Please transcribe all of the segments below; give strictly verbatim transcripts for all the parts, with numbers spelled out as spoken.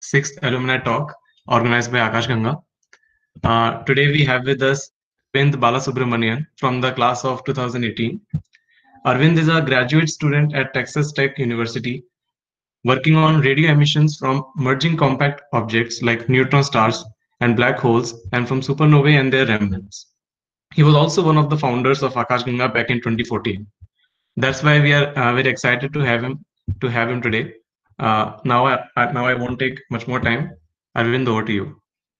sixth Alumni Talk organized by Akash Ganga. Uh, today we have with us Arvind Balasubramanian from the class of two thousand eighteen. Arvind is a graduate student at Texas Tech University working on radio emissions from merging compact objects like neutron stars and black holes and from supernovae and their remnants. He was also one of the founders of Akash Ganga back in twenty fourteen. That's why we are uh, very excited to have him to have him today. Uh, now, I, I- now I won't take much more time. Arvind, over to you.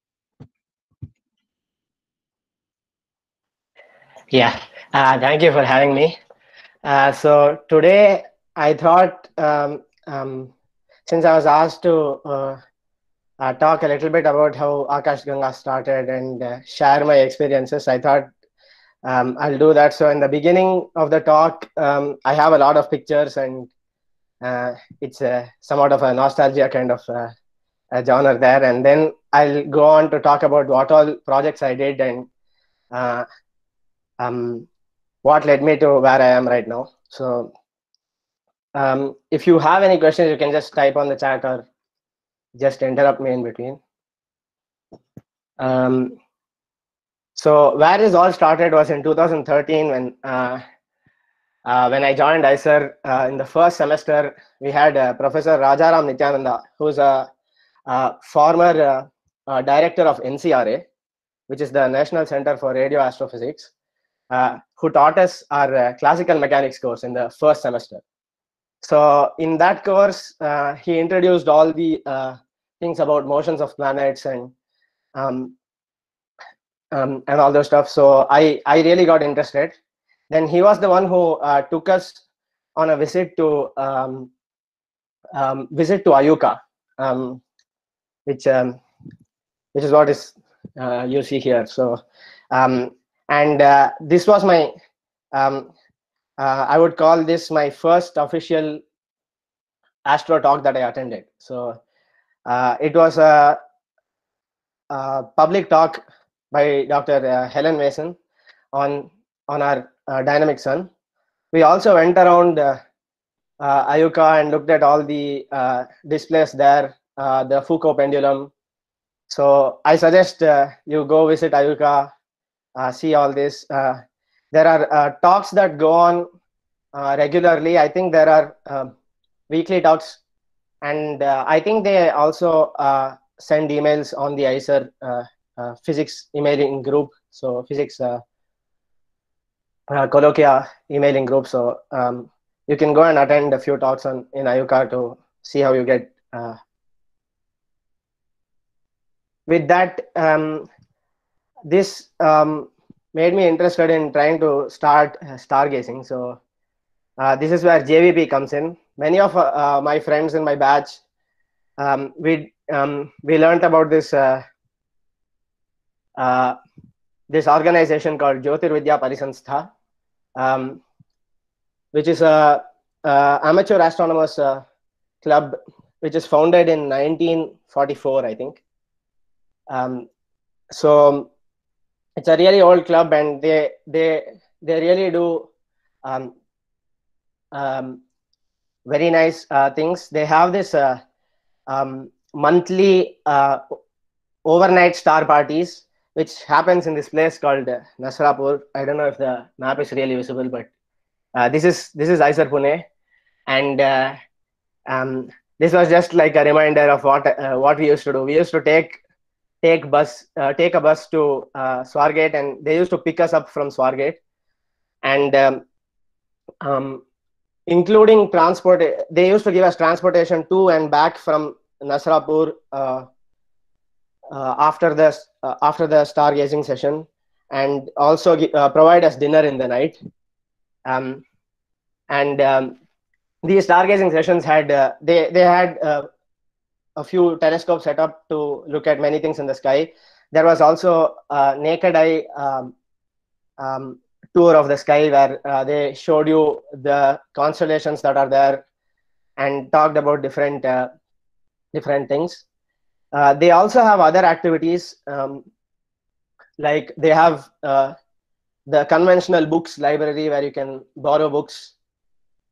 Yeah, uh, thank you for having me. Uh, so today I thought, um, um, since I was asked to uh, uh, talk a little bit about how Akash Ganga started and uh, share my experiences, I thought um, I'll do that. So in the beginning of the talk, um, I have a lot of pictures, and uh, it's a, somewhat of a nostalgia kind of uh, a genre there. And then I'll go on to talk about what all projects I did and uh, um, what led me to where I am right now. So um, if you have any questions, you can just type on the chat or just interrupt me in between. Um, so where this all started was in two thousand thirteen when uh, uh, when I joined I C E R uh, in the first semester. We had uh, Professor Rajaram Nityananda, who's a, a former uh, uh, director of N C R A, which is the National Center for Radio Astrophysics, uh, who taught us our uh, classical mechanics course in the first semester. So in that course, uh, he introduced all the uh, things about motions of planets and um, um, and all those stuff. So I, I really got interested. Then he was the one who uh, took us on a visit to um, um, visit to Ayuka, um, which um, which is what is uh, you see here. So um, and uh, this was my um, uh, I would call this my first official Astro talk that I attended. So uh, it was a, a public talk by Doctor Uh, Helen Mason on on our uh, dynamic sun. We also went around uh, uh, Ayuka and looked at all the uh, displays there, uh, the Foucault pendulum. So I suggest uh, you go visit Ayuka, uh, see all this. Uh, there are uh, talks that go on uh, regularly. I think there are uh, weekly talks, and uh, I think they also uh, send emails on the I C E R uh, uh, physics emailing group. So physics uh, uh, colloquia emailing group. So um, you can go and attend a few talks on in Ayuka to see how you get. Uh, with that, um, this um, made me interested in trying to start uh, stargazing. So uh, this is where J V P comes in. Many of uh, my friends in my batch, um, we um, we learned about this uh, uh, this organization called Jyotirvidya Parisanstha, um, which is a, a amateur astronomers uh, club, which is founded in nineteen forty-four, I think. Um, so it's a really old club, and they they they really do um, um, very nice uh, things. They have this uh, um, monthly uh, overnight star parties, which happens in this place called uh, Nasrapur. I don't know if the map is really visible, but uh, this is this is I C E R Pune, and uh, um, this was just like a reminder of what uh, what we used to do. We used to take take bus uh, take a bus to uh, Swargate, and they used to pick us up from Swargate, and um, um, including transport. They used to give us transportation to and back from Nasrapur uh, uh, after the uh, after the stargazing session, and also uh, provide us dinner in the night. Um, and um, these stargazing sessions had uh, they they had uh, a few telescopes set up to look at many things in the sky. There was also a naked eye um, um, tour of the sky where uh, they showed you the constellations that are there and talked about different uh, different things. Uh, they also have other activities, um, like they have uh, the conventional books library where you can borrow books.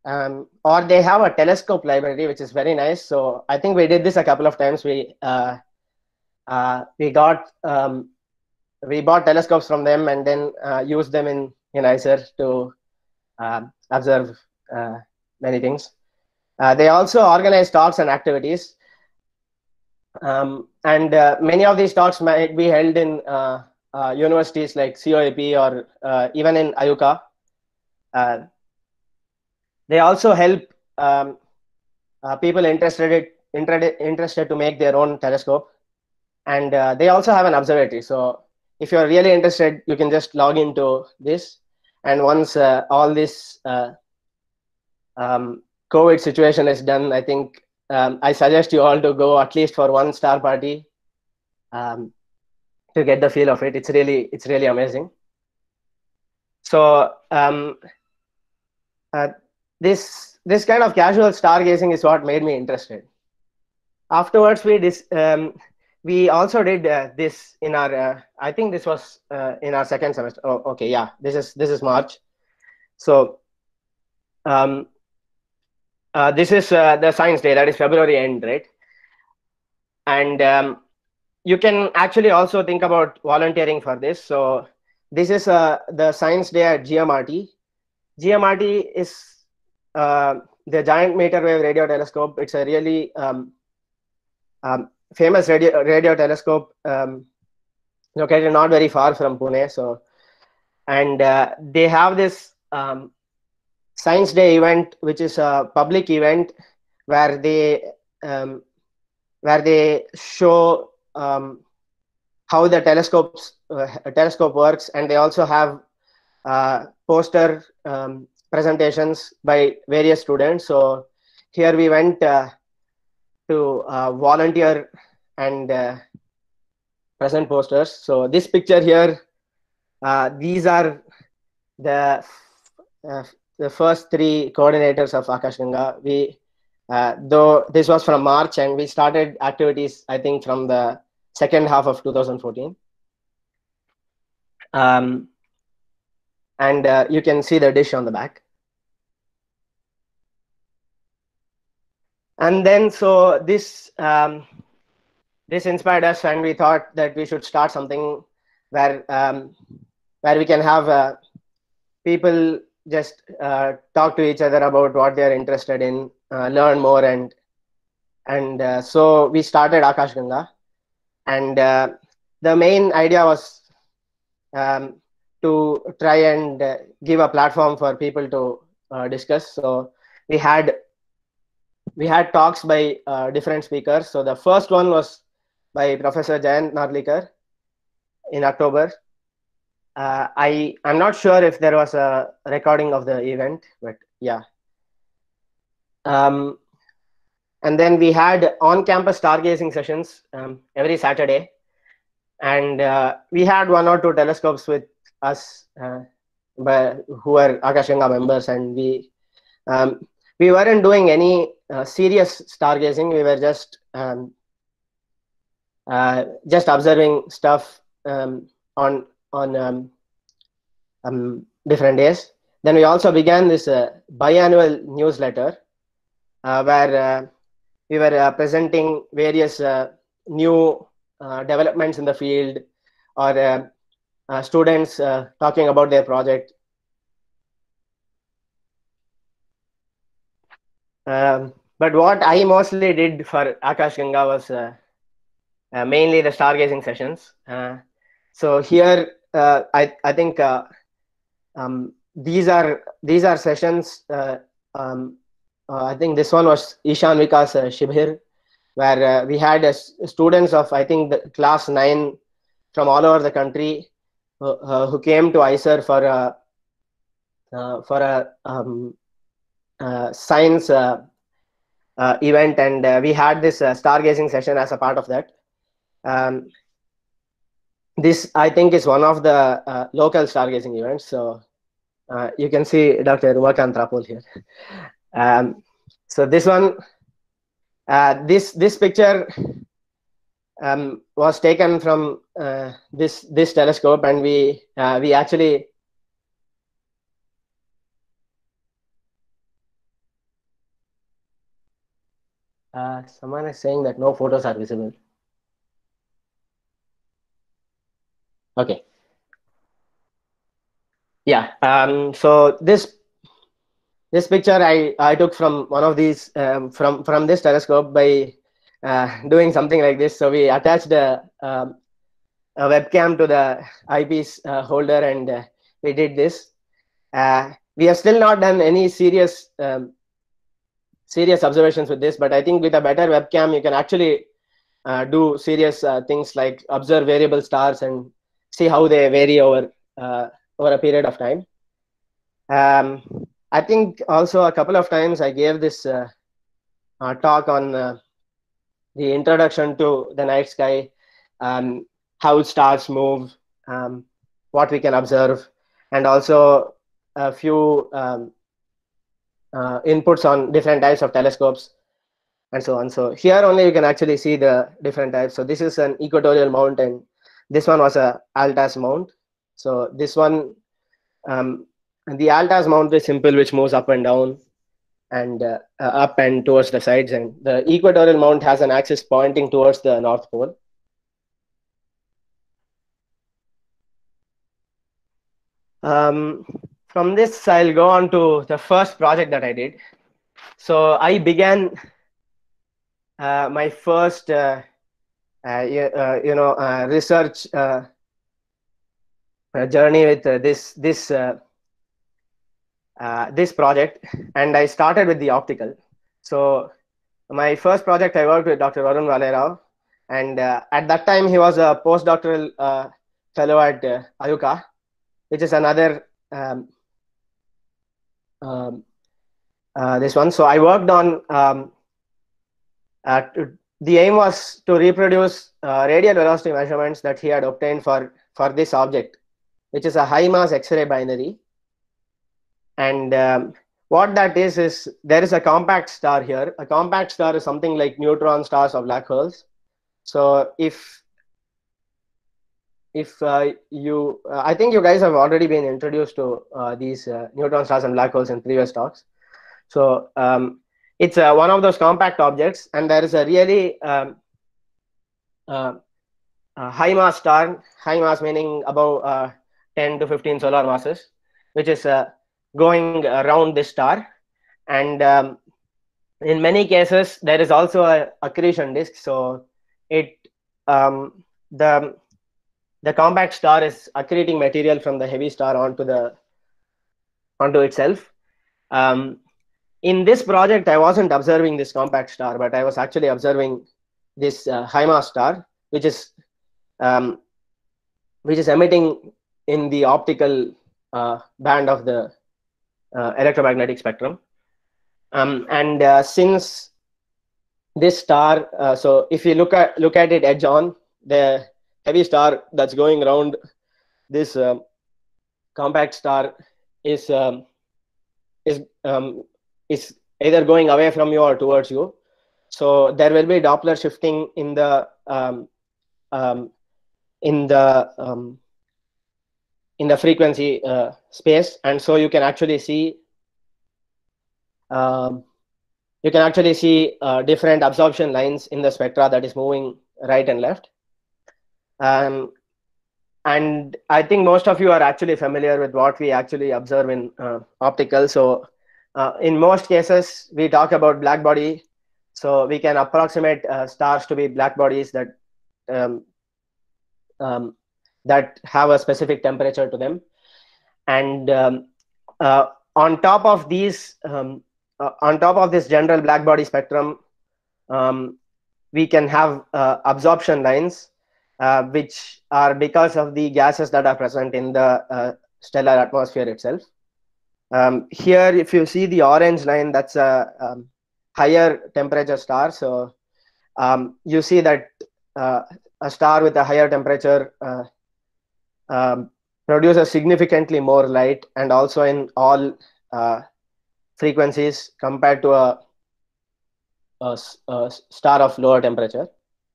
um, or they have a telescope library, which is very nice. So I think we did this a couple of times. We uh, uh, we got um, we bought telescopes from them and then uh, used them in in I C E R to uh, observe uh, many things. Uh, they also organize talks and activities, um, and uh, many of these talks might be held in uh, uh, universities like C O A P or uh, even in I U C A. Uh, they also help um, uh, people interested interested interested to make their own telescope, and uh, they also have an observatory. So if you're really interested, you can just log into this, and once uh, all this uh, um, COVID situation is done, I think um, I suggest you all to go at least for one star party um, to get the feel of it. It's really it's really amazing. So um, uh, this this kind of casual stargazing is what made me interested. Afterwards, we dis, um, we also did uh, this in our. Uh, I think this was uh, in our second semester. Oh, okay, yeah. This is this is March. So um, uh, this is uh, the science day. That is February end, right? And um, you can actually also think about volunteering for this. So this is uh, the science day at G M R T. G M R T is uh, the Giant Meter Wave Radio Telescope. It's a really um, um, famous radio, radio telescope um, located not very far from Pune. So, and uh, they have this um, Science Day event, which is a public event where they um, where they show um, how the telescopes uh, telescope works, and they also have uh, poster um, presentations by various students. So here we went uh, to uh, volunteer and uh, present posters. So this picture here, uh, these are the uh, the first three coordinators of Akashganga. We uh, though this was from March, and we started activities I think from the second half of two thousand fourteen. Um, and uh, you can see the dish on the back. And then so this um, this inspired us, and we thought that we should start something where um, where we can have uh, people just uh, talk to each other about what they are interested in, uh, learn more, and and uh, so we started Akashganga, and uh, the main idea was um, to try and uh, give a platform for people to uh, discuss. So we had we had talks by uh, different speakers. So the first one was by Professor Jayant Narlikar in October. Uh, I I'm not sure if there was a recording of the event, but yeah. Um, and then we had on-campus stargazing sessions um, every Saturday, and uh, we had one or two telescopes with us, uh, by, who are Akashganga members, and we um, we weren't doing any uh, serious stargazing. We were just um, uh, just observing stuff um, on on um, um, different days. Then we also began this uh, biannual newsletter uh, where uh, we were uh, presenting various uh, new uh, developments in the field, or uh, uh, students uh, talking about their project. Um, but what I mostly did for Akashganga was uh, uh, mainly the stargazing sessions. Uh, so here, uh, I I think uh, um, these are these are sessions. Uh, um, uh, I think this one was Ishan Vikas uh, Shibhir, where uh, we had uh, students of I think the class nine from all over the country uh, uh, who came to I C E R for a uh, for a um, uh, science uh, uh, event, and uh, we had this uh, stargazing session as a part of that. Um, this I think is one of the uh, local stargazing events. So uh, you can see Doctor Umakant Rapol here. Um, so this one, uh, this this picture um, was taken from uh, this this telescope, and we uh, we actually Uh, someone is saying that no photos are visible. Okay. Yeah. Um, so this this picture I, I took from one of these um, from from this telescope by uh, doing something like this. So we attached a, um, a webcam to the eyepiece uh, holder, and uh, we did this. Uh, we have still not done any serious um, serious observations with this, but I think with a better webcam, you can actually uh, do serious uh, things like observe variable stars and see how they vary over uh, over a period of time. Um, I think also a couple of times I gave this uh, uh, talk on uh, the introduction to the night sky, um, how stars move, um, what we can observe, and also a few um, uh, inputs on different types of telescopes and so on. So here only you can actually see the different types. So this is an equatorial mount, and this one was a Altas mount. So this one, um, the Altas mount is simple, which moves up and down and uh, uh, up and towards the sides, and the equatorial mount has an axis pointing towards the North Pole. Um, from this, I'll go on to the first project that I did. So I began uh, my first, uh, uh, you, uh, you know, uh, research uh, uh, journey with uh, this this uh, uh, this project, and I started with the optical. So my first project, I worked with Doctor Varun Valerao, and uh, at that time he was a postdoctoral uh, fellow at uh, Ayuka, which is another um, um, uh, this one. So I worked on um, uh, to, the aim was to reproduce uh, radial velocity measurements that he had obtained for for this object, which is a high mass X-ray binary. And um, what that is is there is a compact star here. A compact star is something like neutron stars or black holes. So if if uh, you, uh, I think you guys have already been introduced to uh, these uh, neutron stars and black holes in previous talks. So um, it's uh, one of those compact objects, and there is a really um, uh, uh, high mass star, high mass meaning about uh, ten to fifteen solar masses, which is uh, going around this star. And um, in many cases, there is also a accretion disk. So it um, the the compact star is accreting material from the heavy star onto the onto itself. Um, in this project, I wasn't observing this compact star, but I was actually observing this uh, high mass star, which is um, which is emitting in the optical uh, band of the uh, electromagnetic spectrum. Um, and uh, since this star, uh, so if you look at look at it edge on, the heavy star that's going around this uh, compact star is um, is um, is either going away from you or towards you. So there will be Doppler shifting in the um, um, in the um, in the frequency uh, space, and so you can actually see um, you can actually see uh, different absorption lines in the spectra that is moving right and left. Um, and I think most of you are actually familiar with what we actually observe in uh, optical. So uh, in most cases, we talk about black body. So we can approximate uh, stars to be black bodies that um, um, that have a specific temperature to them. And um, uh, on top of these, um, uh, on top of this general black body spectrum, um, we can have uh, absorption lines, uh, which are because of the gases that are present in the uh, stellar atmosphere itself. Um, here, if you see the orange line, that's a um, higher temperature star. So um, you see that uh, a star with a higher temperature uh, um, produces significantly more light, and also in all uh, frequencies compared to a, a, a star of lower temperature.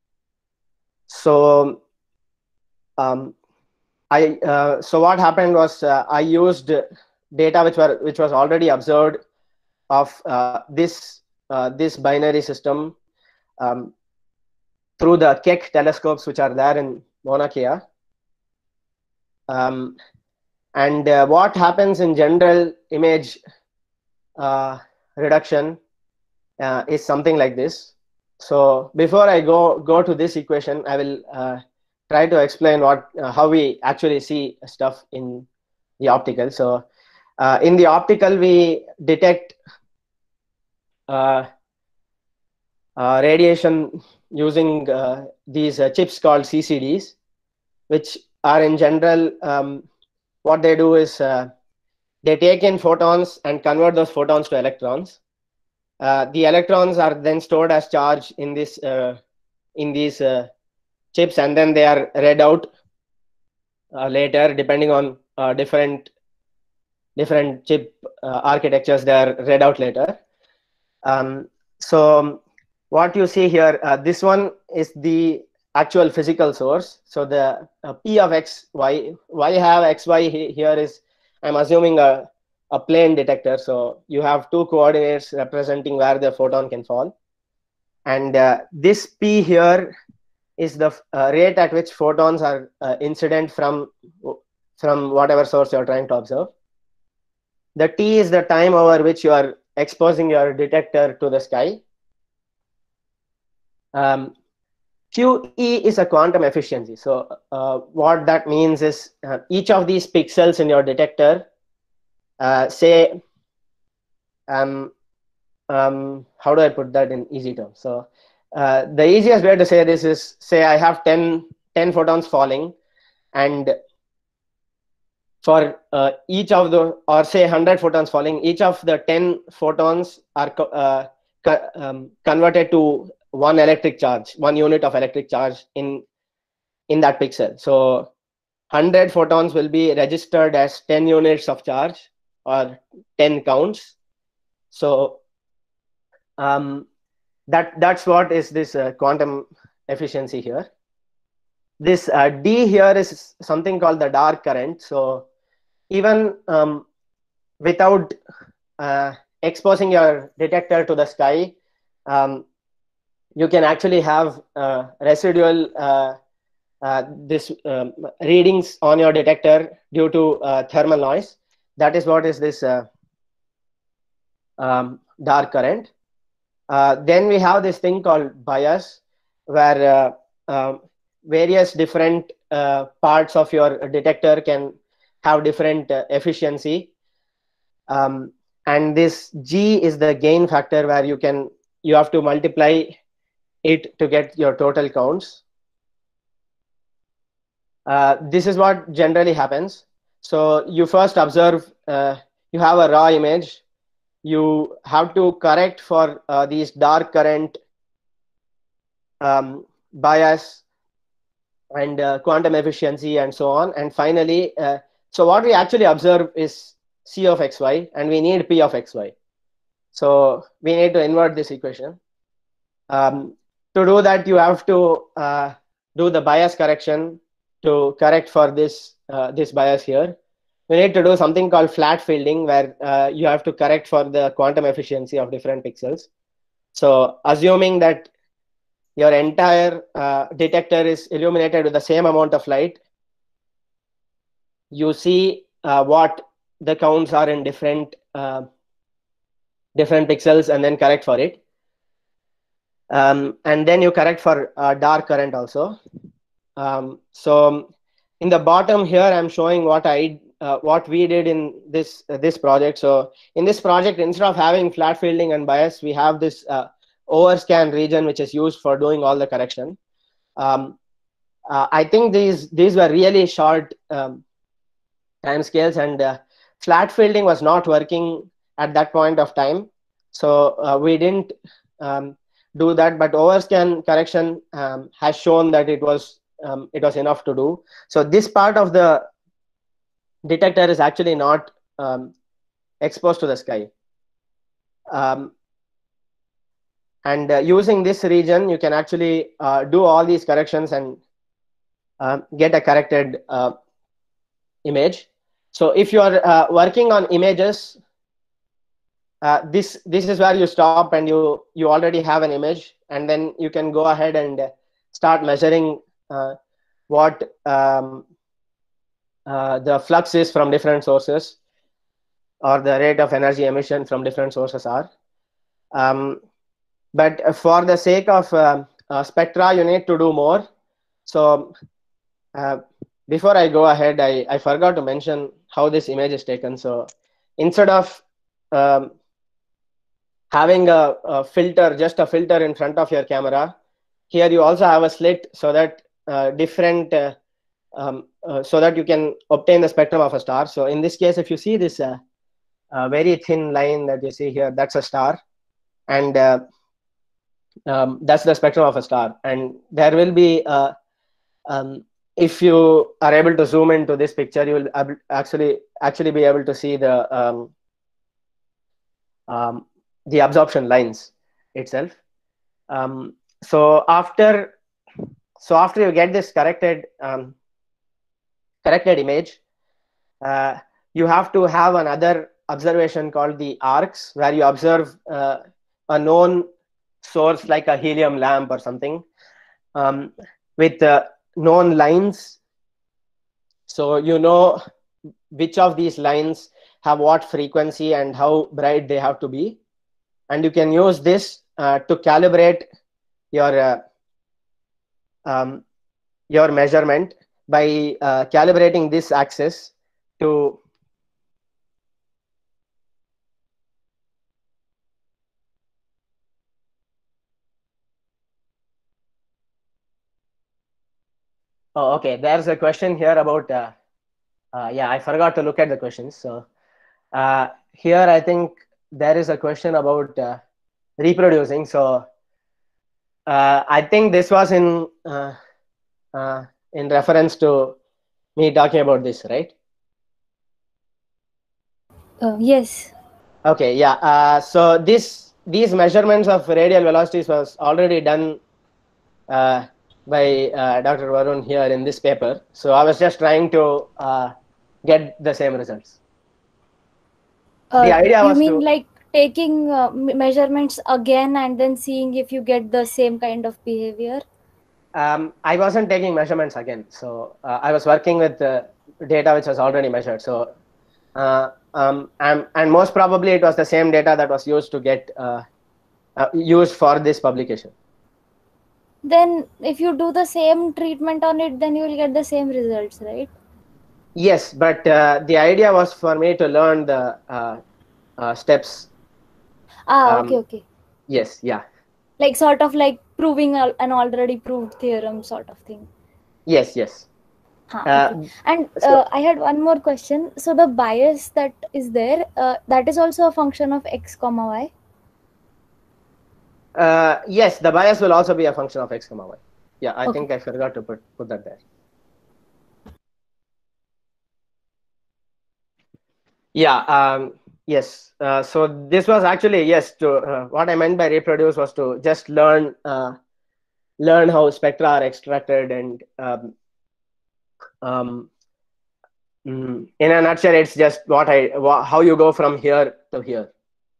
So um, I uh, so what happened was uh, I used data which were which was already observed of uh, this uh, this binary system um, through the Keck telescopes, which are there in Mauna Kea. Um, and uh, what happens in general image uh, reduction uh, is something like this. So before I go go to this equation, I will uh, try to explain what uh, how we actually see stuff in the optical. So uh, in the optical, we detect uh, uh, radiation using uh, these uh, chips called C C Ds, which are in general, um, what they do is uh, they take in photons and convert those photons to electrons. Uh, the electrons are then stored as charge in this uh, in these uh, chips, and then they are read out uh, later, depending on uh, different different chip uh, architectures. They are read out later. Um, so what you see here, uh, this one is the actual physical source. So the uh, P of X, Y, why I have X, Y here is, I'm assuming a, a plane detector. So you have two coordinates representing where the photon can fall. And uh, this P here is the uh, rate at which photons are uh, incident from, from whatever source you're trying to observe. The T is the time over which you are exposing your detector to the sky. Um, Q E is a quantum efficiency. So uh, what that means is uh, each of these pixels in your detector, uh, say, um, um, how do I put that in easy terms? So uh, the easiest way to say this is, say I have ten, ten photons falling, and for uh, each of the, or say one hundred photons falling, each of the ten photons are co uh, co um, converted to one electric charge, one unit of electric charge in in that pixel. So one hundred photons will be registered as ten units of charge, or ten counts. So um, that that's what is this uh, quantum efficiency here. This uh, D here is something called the dark current. So even um, without uh, exposing your detector to the sky, um, you can actually have uh, residual uh, uh, this um, readings on your detector due to uh, thermal noise. That is what is this uh, um, dark current. Uh, then we have this thing called bias, where uh, um, various different uh, parts of your detector can have different uh, efficiency. Um, and this G is the gain factor, where you can you have to multiply it to get your total counts. Uh, this is what generally happens. So you first observe, uh, you have a raw image. You have to correct for uh, these dark current, um, bias, and uh, quantum efficiency, and so on. And finally, uh, so what we actually observe is C of X Y, and we need P of X Y. So we need to invert this equation. Um, to do that, you have to uh, do the bias correction to correct for this uh, this bias here. We need to do something called flat fielding, where uh, you have to correct for the quantum efficiency of different pixels. So assuming that your entire uh, detector is illuminated with the same amount of light, you see uh, what the counts are in different uh, different pixels, and then correct for it. Um, and then you correct for uh, dark current also. Um, so in the bottom here, I'm showing what I uh, what we did in this uh, this project. So in this project, instead of having flat fielding and bias, we have this uh, overscan region, which is used for doing all the correction. Um, uh, I think these these were really short um, time scales, and uh, flat fielding was not working at that point of time. So uh, we didn't um, do that, but overscan correction um, has shown that it was um, it was enough to do. So this part of the detector is actually not um, exposed to the sky. Um, and uh, using this region, you can actually uh, do all these corrections and uh, get a corrected uh, image. So if you are uh, working on images, uh, this this is where you stop, and you you already have an image. and then you can go ahead and start measuring uh, what um, uh, the flux is from different sources, or the rate of energy emission from different sources are. Um, but for the sake of uh, uh, spectra, you need to do more. So uh, before I go ahead, I, I forgot to mention how this image is taken. So instead of um, having a, a filter, just a filter in front of your camera, here you also have a slit so that uh, different, uh, um, uh, so that you can obtain the spectrum of a star. So in this case, if you see this uh, uh, very thin line that you see here, that's a star. And uh, um, that's the spectrum of a star. And there will be, uh, um, if you are able to zoom into this picture, you will ab- actually actually be able to see the um, um, the absorption lines itself. Um, so after so after you get this corrected um, corrected image, uh, you have to have another observation called the arcs, where you observe uh, a known source like a helium lamp or something um, with uh, known lines. So you know which of these lines have what frequency and how bright they have to be, and you can use this uh, to calibrate your uh, um, your measurement by uh, calibrating this axis to oh, okay, there's a question here about uh, uh, yeah, I forgot to look at the questions. So uh, here I think there is a question about uh, reproducing. So uh, I think this was in uh, uh, in reference to me talking about this, right? Uh, yes. Okay, yeah. Uh, so this these measurements of radial velocities was already done uh, by uh, Doctor Varun here in this paper. So I was just trying to uh, get the same results. Uh, the idea you was mean to, like taking uh, measurements again and then seeing if you get the same kind of behavior? um, I wasn't taking measurements again. So uh, I was working with the data which was already measured. So uh, um, and, and most probably it was the same data that was used to get uh, uh, used for this publication. Then if you do the same treatment on it, then you will get the same results, right? Yes, but uh, the idea was for me to learn the uh, uh, steps. Ah, Um, okay, okay. Yes, yeah. Like sort of like proving an already proved theorem sort of thing. Yes, yes. Huh, Uh, okay. And so, uh, I had one more question. So the bias that is there, uh, that is also a function of x comma y? uh, yes, the bias will also be a function of x comma y. Yeah, I Okay. think I forgot to put, put that there. Yeah, um, yes. Uh, so this was actually, yes, to uh, what I meant by reproduce was to just learn uh, learn how spectra are extracted, and um, um, mm, in a nutshell, it's just what I wha- how you go from here to here.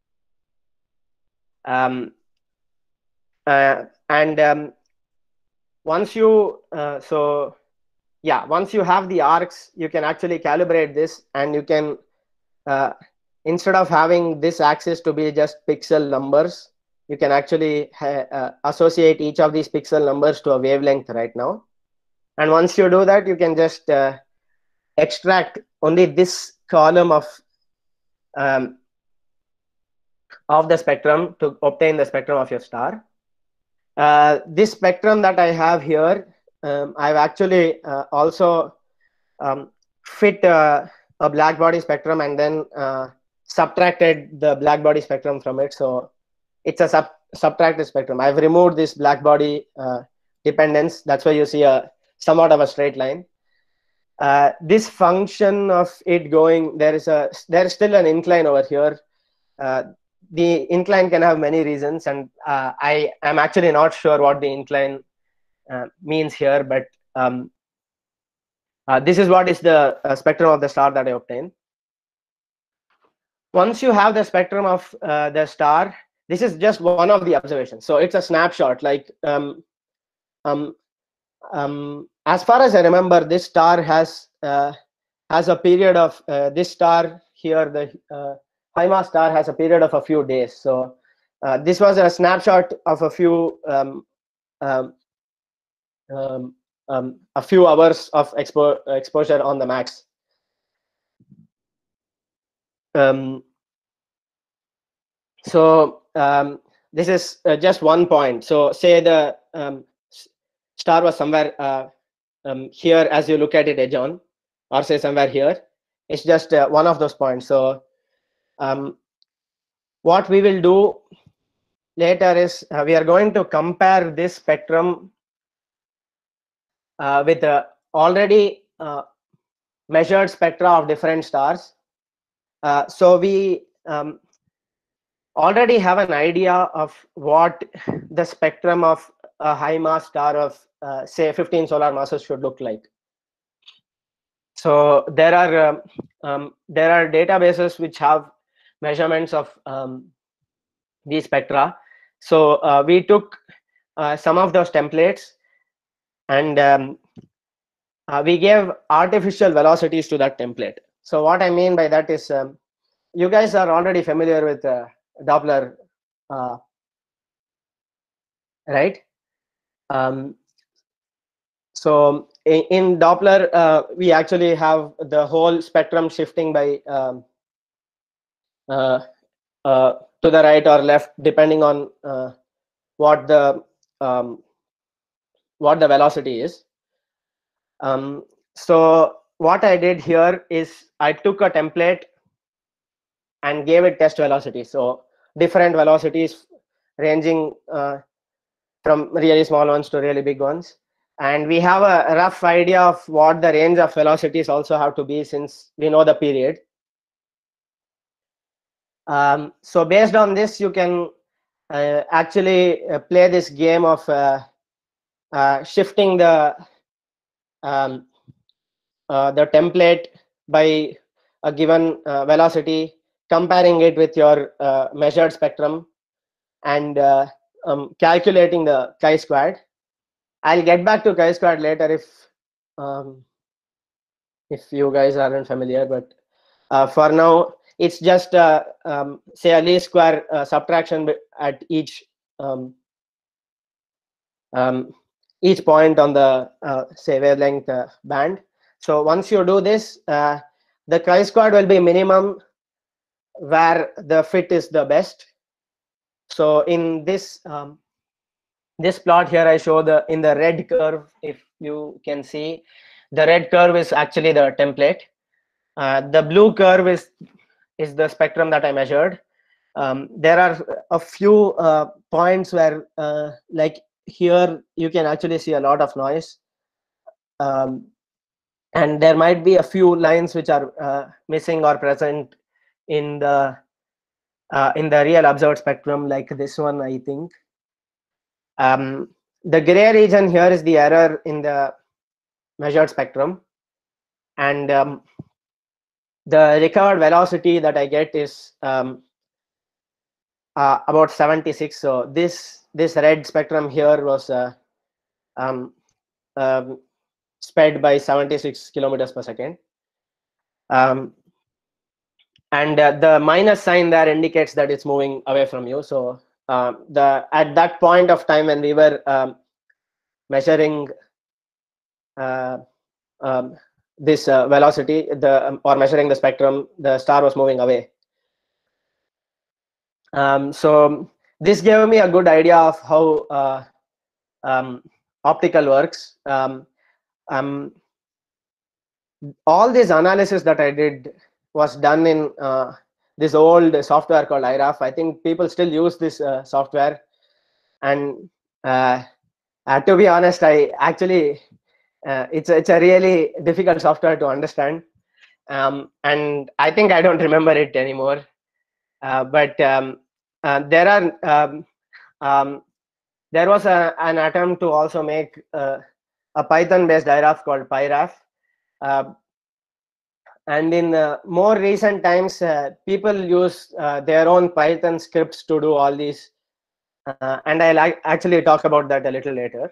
Um, uh, and um, once you uh, so yeah, once you have the arcs, you can actually calibrate this, and you can uh, instead of having this axis to be just pixel numbers, you can actually ha- uh, associate each of these pixel numbers to a wavelength right now. And once you do that, you can just uh, extract only this column of um, of the spectrum to obtain the spectrum of your star. Uh, this spectrum that I have here, um, I've actually uh, also um, fit uh, a black body spectrum and then uh, subtracted the black body spectrum from it. So it's a sub subtracted spectrum. I've removed this black body uh, dependence. That's why you see a somewhat of a straight line. Uh, this function of it going, there is a there is still an incline over here. Uh, the incline can have many reasons, and uh, I am actually not sure what the incline uh, means here, but um, uh, this is what is the uh, spectrum of the star that I obtained. Once you have the spectrum of uh, the star, this is just one of the observations. So it's a snapshot. Like um, um, um, as far as I remember, this star has uh, has a period of uh, this star here. The uh, high mass star has a period of a few days. So uh, this was a snapshot of a few um, um, um, um, a few hours of expo exposure on the max. Um, so um, this is uh, just one point. So say the um, star was somewhere uh, um, here as you look at it edge on, or say somewhere here. It's just uh, one of those points. So um, what we will do later is uh, we are going to compare this spectrum uh, with the already uh, measured spectra of different stars. Uh, so we um, already have an idea of what the spectrum of a high mass star of uh, say fifteen solar masses should look like. So there are um, um, there are databases which have measurements of um, these spectra. So uh, we took uh, some of those templates and um, uh, we gave artificial velocities to that template. So what I mean by that is um, you guys are already familiar with uh, Doppler, uh, right? Um, so in, in Doppler, uh, we actually have the whole spectrum shifting by um, uh, uh, to the right or left, depending on uh, what the um, what the velocity is. Um, so what I did here is I took a template and gave it test velocity. So different velocities ranging uh, from really small ones to really big ones. And we have a rough idea of what the range of velocities also have to be, since we know the period. Um, so based on this, you can uh, actually uh, play this game of uh, uh, shifting the um, uh, the template by a given uh, velocity, comparing it with your uh, measured spectrum, and uh, um, calculating the chi-squared. I'll get back to chi-squared later if um, if you guys aren't familiar, but uh, for now it's just uh, um, say a least square uh, subtraction at each um, um, each point on the uh, say wavelength uh, band. So once you do this, uh, the chi-squared will be minimum where the fit is the best. So in this um, this plot here, I show the in the red curve, if you can see, the red curve is actually the template. Uh, the blue curve is is the spectrum that I measured. Um, there are a few uh, points where uh, like here you can actually see a lot of noise, um, and there might be a few lines which are uh, missing or present in the uh, in the real observed spectrum, like this one, I think. Um, the gray region here is the error in the measured spectrum, and um, the recovered velocity that I get is um, uh, about seventy-six. So this this red spectrum here was uh, um, um, sped by seventy-six kilometers per second, um, and uh, the minus sign there indicates that it's moving away from you. So uh, the at that point of time when we were um, measuring uh, um, this uh, velocity, the um, or measuring the spectrum, the star was moving away. Um, so this gave me a good idea of how uh, um, optical works. Um, um, all this analysis that I did was done in uh, this old software called I R A F. I think people still use this uh, software, and uh, uh, to be honest, I actually uh, it's it's a really difficult software to understand, um, and I think I don't remember it anymore. Uh, but um, uh, there are um, um, there was a, an attempt to also make uh, a Python-based I R A F called PyRAF. Uh, and in uh, more recent times, uh, people use uh, their own Python scripts to do all these, uh, and I'll ac- actually talk about that a little later.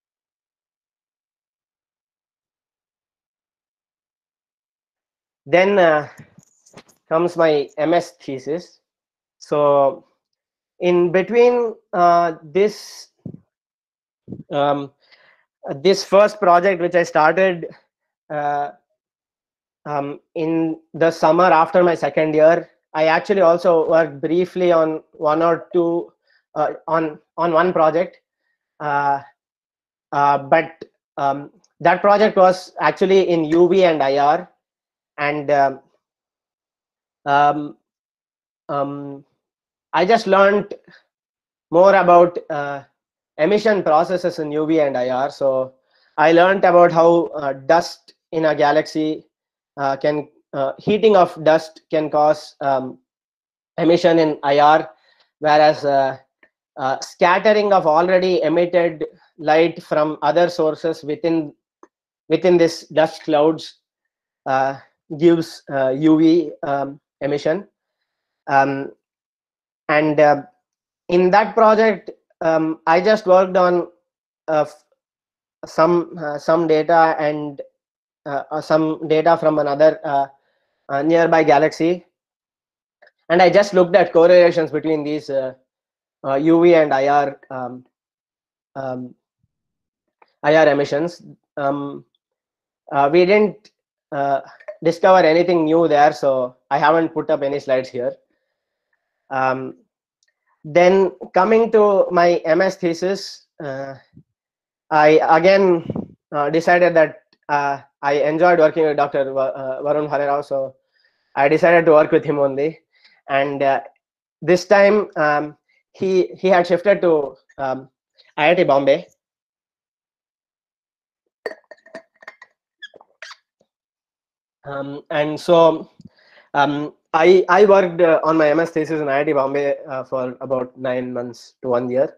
Then uh, comes my M S thesis. So in between uh, this um, this first project, which I started uh, um, in the summer after my second year, I actually also worked briefly on one or two uh, on on one project, uh, uh, but um, that project was actually in U V and I R, and um, um, um, I just learned more about uh, emission processes in U V and I R. So I learned about how uh, dust in a galaxy uh, can uh, heating of dust can cause um, emission in I R, whereas uh, uh, scattering of already emitted light from other sources within within this dust clouds uh, gives uh, U V um, emission. Um, and uh, in that project, um, I just worked on uh, some uh, some data and uh, uh, some data from another uh, uh, nearby galaxy, and I just looked at correlations between these uh, uh, U V and I R um, um, I R emissions. Um, uh, we didn't uh, discover anything new there, so I haven't put up any slides here. Um, then coming to my M S thesis, uh, I again uh, decided that uh, I enjoyed working with Doctor Va- uh, Varun Bharerao, so I decided to work with him only. And uh, this time um, he he had shifted to um, I I T Bombay. Um, and so um, I I worked uh, on my M S thesis in I I T Bombay uh, for about nine months to one year.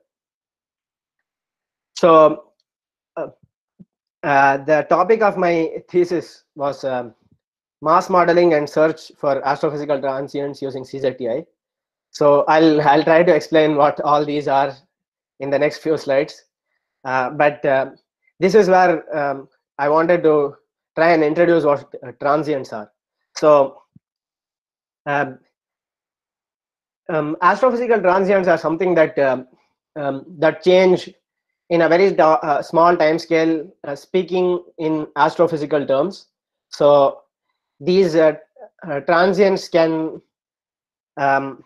So uh, uh, the topic of my thesis was um, mass modeling and search for astrophysical transients using C Z T I. So I'll I'll try to explain what all these are in the next few slides. Uh, but uh, this is where um, I wanted to try and introduce what uh, transients are. So um, um, astrophysical transients are something that um, um, that change in a very uh, small time scale, uh, speaking in astrophysical terms. So these uh, uh, transients can um,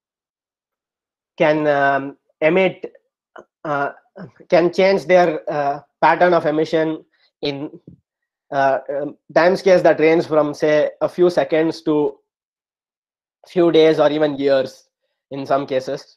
can um, emit uh, can change their uh, pattern of emission in uh, um, time scales that range from say a few seconds to few days or even years in some cases.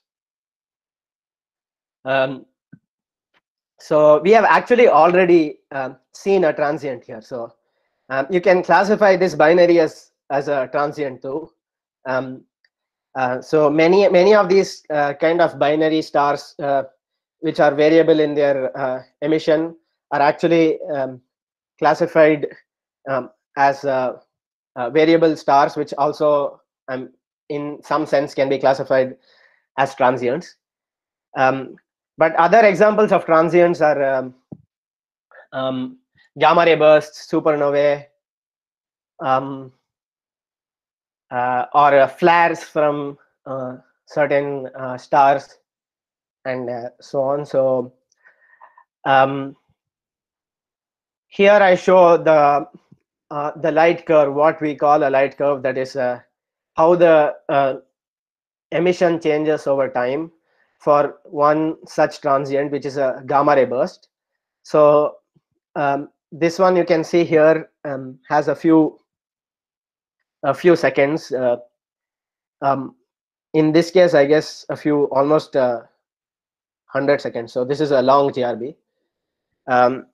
Um, so we have actually already um, seen a transient here. So um, you can classify this binary as as a transient too. Um, uh, so many many of these uh, kind of binary stars uh, which are variable in their uh, emission are actually um, classified um, as uh, uh, variable stars, which also um, in some sense can be classified as transients. Um, but other examples of transients are um, um, gamma ray bursts, supernovae, um, uh, or uh, flares from uh, certain uh, stars, and uh, so on. So um, here I show the uh, the light curve, what we call a light curve, that is uh, how the uh, emission changes over time for one such transient, which is a gamma ray burst. So um, this one you can see here um, has a few a few seconds. Uh, um, in this case, I guess a few almost uh, one hundred seconds. So this is a long G R B. Um,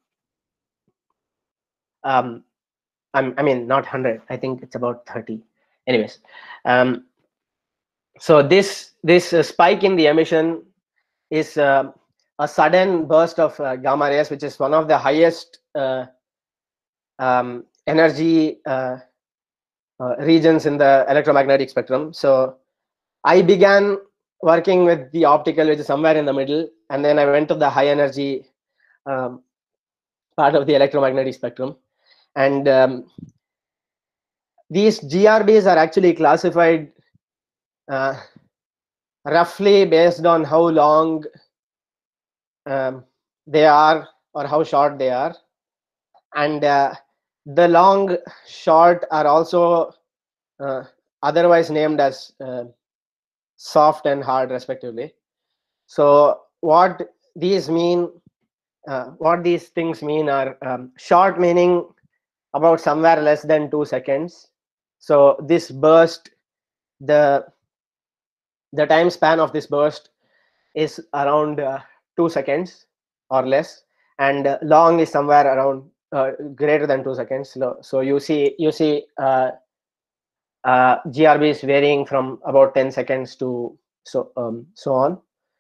um, I'm, I mean, not one hundred. I think it's about thirty. Anyways, um, so this this uh, spike in the emission is uh, a sudden burst of uh, gamma rays, which is one of the highest uh, um, energy uh, uh, regions in the electromagnetic spectrum. So I began working with the optical, which is somewhere in the middle, and then I went to the high energy um, part of the electromagnetic spectrum. And um, these G R Bs are actually classified uh, roughly based on how long um, they are or how short they are. And uh, the long, short are also uh, otherwise named as uh, soft and hard, respectively. So what these mean, uh, what these things mean are um, short meaning about somewhere less than two seconds. So this burst, the the time span of this burst is around uh, two seconds or less, and uh, long is somewhere around uh, greater than two seconds. So, so you see you see uh, uh, G R Bs varying from about ten seconds to so um, so on.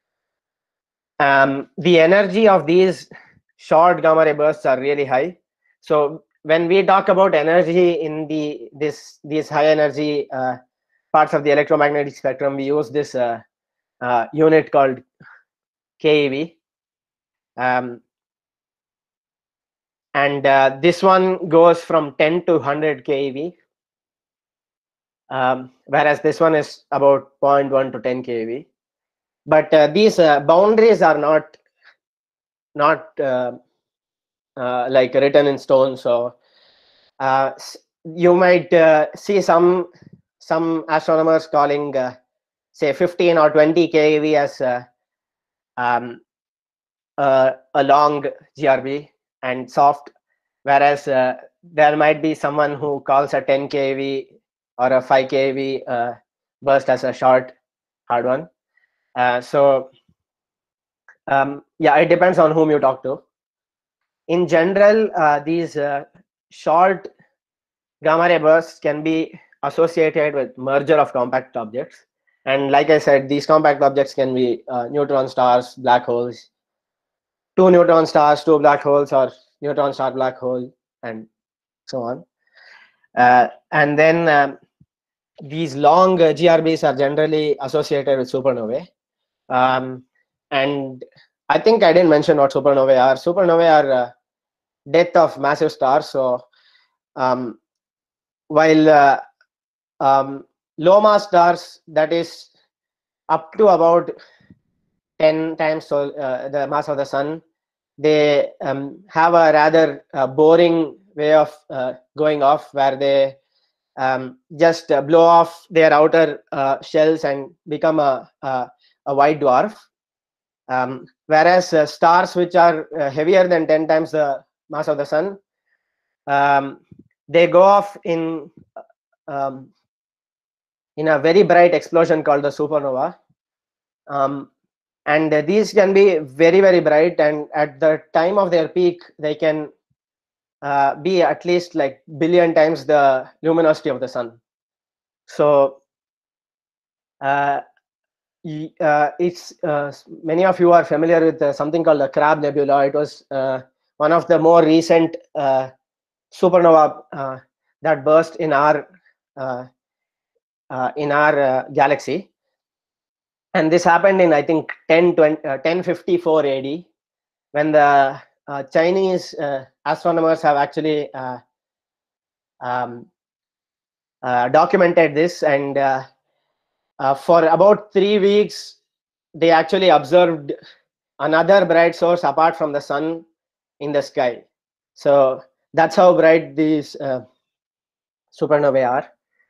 Um, the energy of these short gamma ray bursts are really high. So when we talk about energy in the this these high energy uh, parts of the electromagnetic spectrum, we use this uh, uh, unit called K E V. Um, and uh, this one goes from ten to one hundred K E V, um, whereas this one is about zero point one to ten K E V. But uh, these uh, boundaries are not not uh, uh, like written in stone. So uh, you might uh, see some some astronomers calling uh, say fifteen or twenty K E V as uh, um, uh, a long G R B and soft, whereas uh, there might be someone who calls a ten K E V or a five K E V uh, burst as a short hard one. Uh, so um, yeah, it depends on whom you talk to. In general, uh, these uh, short gamma ray bursts can be associated with merger of compact objects. And like I said, these compact objects can be uh, neutron stars, black holes, two neutron stars, two black holes, or neutron star black hole, and so on. Uh, and then um, these long uh, G R Bs are generally associated with supernovae. Um, and I think I didn't mention what supernovae are. Supernovae are uh, death of massive stars. So um, while uh, um, low mass stars, that is up to about ten times so, uh, the mass of the sun, they um, have a rather uh, boring way of uh, going off, where they um, just uh, blow off their outer uh, shells and become a, a, a white dwarf. Um, whereas uh, stars which are uh, heavier than ten times the mass of the sun, um, they go off in um, in a very bright explosion called the supernova. Um, and uh, these can be very, very bright, and at the time of their peak, they can uh, be at least like billion times the luminosity of the sun. So uh, uh, it's uh, many of you are familiar with uh, something called the Crab Nebula. It was uh, one of the more recent uh, supernova uh, that burst in our uh, uh, in our uh, galaxy. And this happened in, I think, ten fifty-four A D, when the uh, Chinese uh, astronomers have actually uh, um, uh, documented this. And uh, uh, for about three weeks, they actually observed another bright source apart from the sun in the sky. So that's how bright these uh, supernovae are.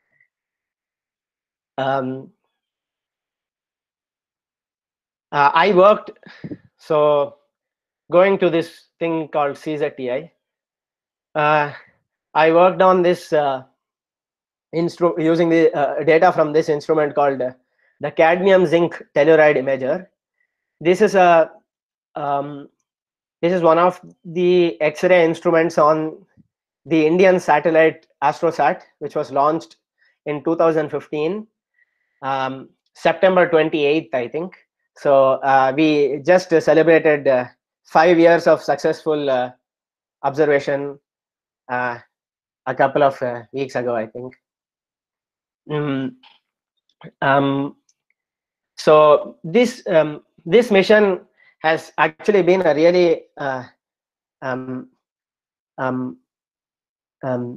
Um, uh, I worked, so going to this thing called C Z T I, uh, I worked on this uh, instru using the uh, data from this instrument called uh, the cadmium zinc telluride imager. This is a um, this is one of the X-ray instruments on the Indian satellite AstroSat, which was launched in two thousand fifteen, um, September twenty-eighth, I think. So uh, we just uh, celebrated uh, five years of successful uh, observation uh, a couple of uh, weeks ago, I think. Um, um, so this um, this mission has actually been a really uh, um, um, um,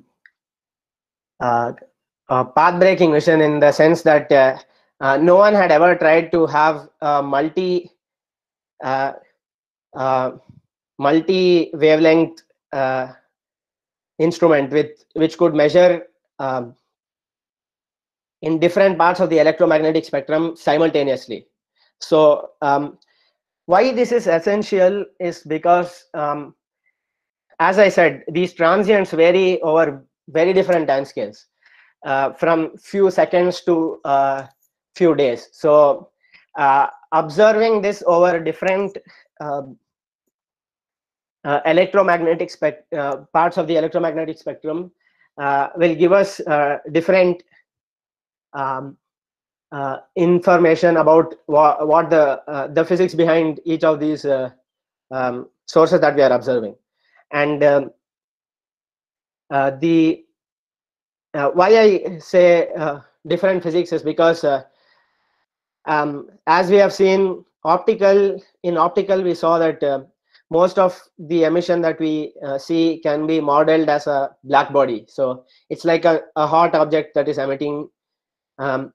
uh, uh, path-breaking mission, in the sense that uh, uh, no one had ever tried to have a multi uh, uh, multi wavelength uh, instrument with which could measure um, in different parts of the electromagnetic spectrum simultaneously. So um, why this is essential is because, um, as I said, these transients vary over very different time scales, uh, from few seconds to uh, few days. So uh, observing this over different uh, uh, electromagnetic spec uh, parts of the electromagnetic spectrum uh, will give us uh, different um, uh, information about wha what the uh, the physics behind each of these uh, um, sources that we are observing. And um, uh, the uh, why I say uh, different physics is because uh, um, as we have seen, optical in optical we saw that uh, most of the emission that we uh, see can be modeled as a black body. So it's like a, a hot object that is emitting um,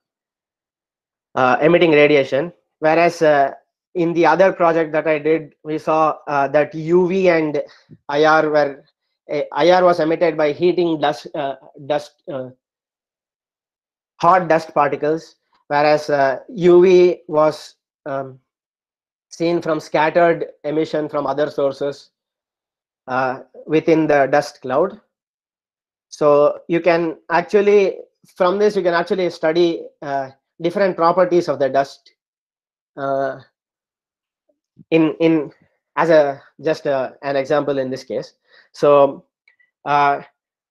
uh, emitting radiation. Whereas uh, in the other project that I did, we saw uh, that U V and I R were uh, I R was emitted by heating dust uh, dust uh, hot dust particles, whereas uh, U V was um, seen from scattered emission from other sources uh, within the dust cloud. So you can actually, from this, you can actually study uh, different properties of the dust uh, in in as a just a, an example in this case. So uh,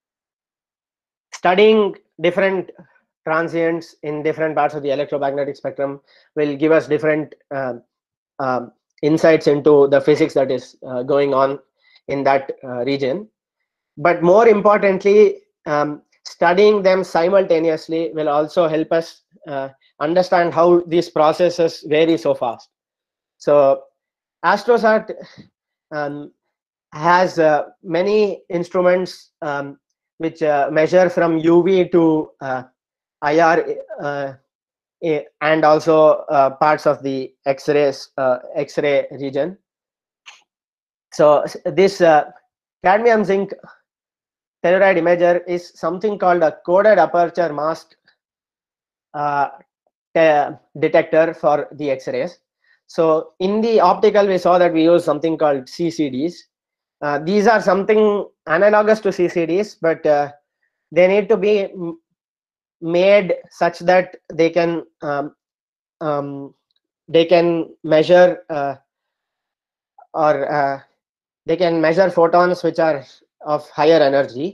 studying different transients in different parts of the electromagnetic spectrum will give us different uh, um, insights into the physics that is uh, going on in that uh, region. But more importantly, um, studying them simultaneously will also help us uh, understand how these processes vary so fast. So AstroSat um, has uh, many instruments um, which uh, measure from U V to uh, I R uh, and also uh, parts of the X-rays, uh, X-ray region. So this uh, cadmium zinc telluride imager is something called a coded aperture mask uh, detector for the X-rays. So in the optical, we saw that we use something called C C Ds. Uh, these are something analogous to C C Ds, but uh, they need to be made such that they can um, um, they can measure uh, or uh, they can measure photons which are of higher energy.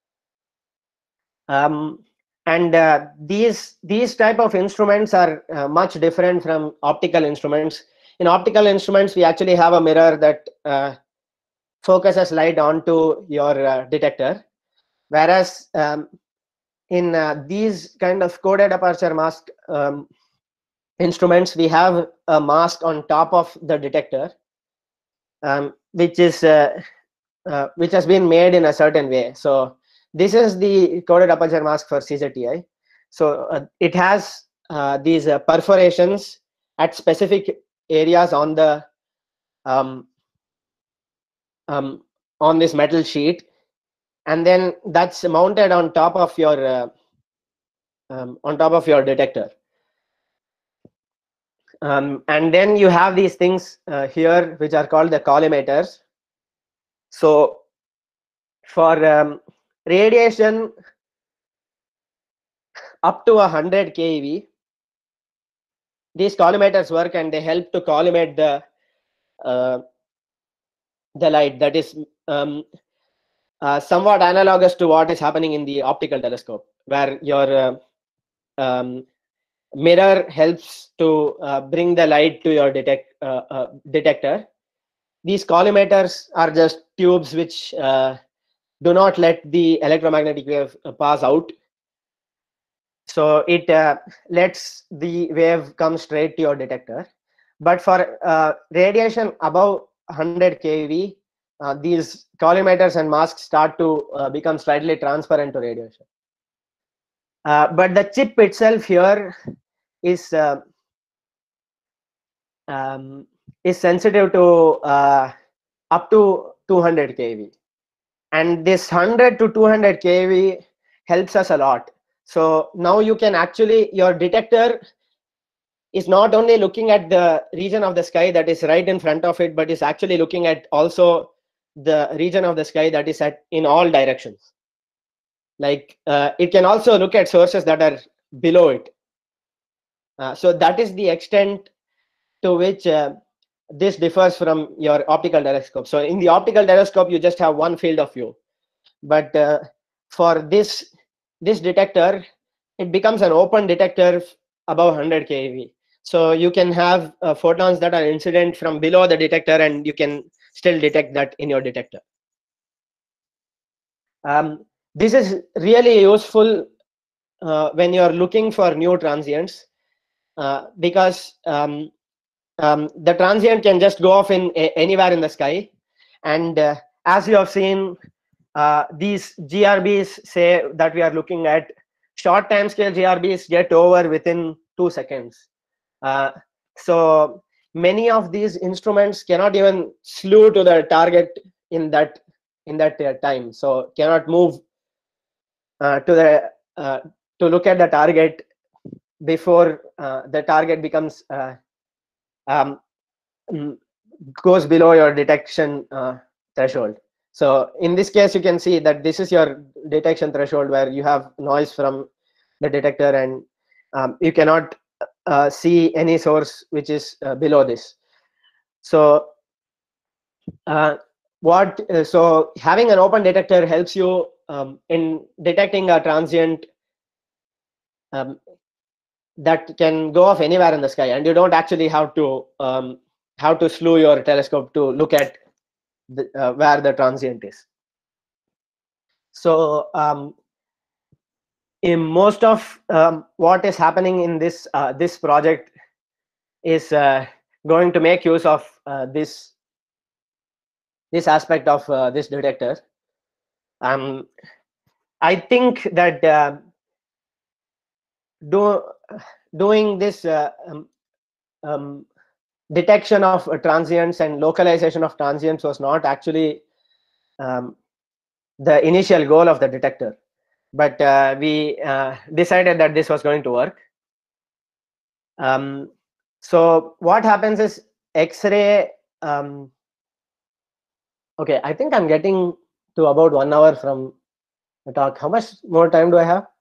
Um, and uh, these these type of instruments are uh, much different from optical instruments. In optical instruments, we actually have a mirror that uh, focuses light onto your uh, detector, whereas um, in uh, these kind of coded aperture mask um, instruments, we have a mask on top of the detector, um, which is uh, uh, which has been made in a certain way. So this is the coded aperture mask for C Z T I. So uh, it has uh, these uh, perforations at specific areas on the um, um, on this metal sheet, and then that's mounted on top of your uh, um, on top of your detector. Um, and then you have these things uh, here which are called the collimators. So for um, radiation up to one hundred keV, these collimators work and they help to collimate the uh, the light. That is um, uh, somewhat analogous to what is happening in the optical telescope, where your uh, um, mirror helps to uh, bring the light to your detect uh, uh, detector. These collimators are just tubes which uh, do not let the electromagnetic wave pass out. So it uh, lets the wave come straight to your detector. But for uh, radiation above one hundred keV, uh, these collimators and masks start to uh, become slightly transparent to radiation. Uh, but the chip itself here is uh, um, is sensitive to uh, up to two hundred keV, and this one hundred to two hundred keV helps us a lot. So now you can actually, your detector is not only looking at the region of the sky that is right in front of it, but is actually looking at also the region of the sky that is at in all directions. Like uh, it can also look at sources that are below it. Uh, so that is the extent to which uh, this differs from your optical telescope. So in the optical telescope, you just have one field of view, but uh, for this this detector, it becomes an open detector above one hundred keV. So you can have uh, photons that are incident from below the detector, and you can still detect that in your detector. Um, this is really useful uh, when you're looking for new transients, uh, because um, um, the transient can just go off in a, anywhere in the sky. And uh, as you have seen, uh, these G R Bs say that we are looking at, short time scale G R Bs get over within two seconds. Uh, so many of these instruments cannot even slew to the target in that in that uh, time. So cannot move uh, to the uh, to look at the target before uh, the target becomes uh, um, goes below your detection uh, threshold. So in this case, you can see that this is your detection threshold where you have noise from the detector, and um, you cannot uh, see any source which is uh, below this. So uh, what uh, so having an open detector helps you um, in detecting a transient um, that can go off anywhere in the sky, and you don't actually have to um, have to slew your telescope to look at the, uh, where the transient is. So um, in most of um, what is happening in this uh, this project is uh, going to make use of uh, this this aspect of uh, this detector. Um, I think that uh, do, doing this uh, um, um, detection of uh, transients and localization of transients was not actually um, the initial goal of the detector, but uh, we uh, decided that this was going to work. Um, so what happens is X-ray. Um, okay, I think I'm getting to about one hour from the talk. How much more time do I have?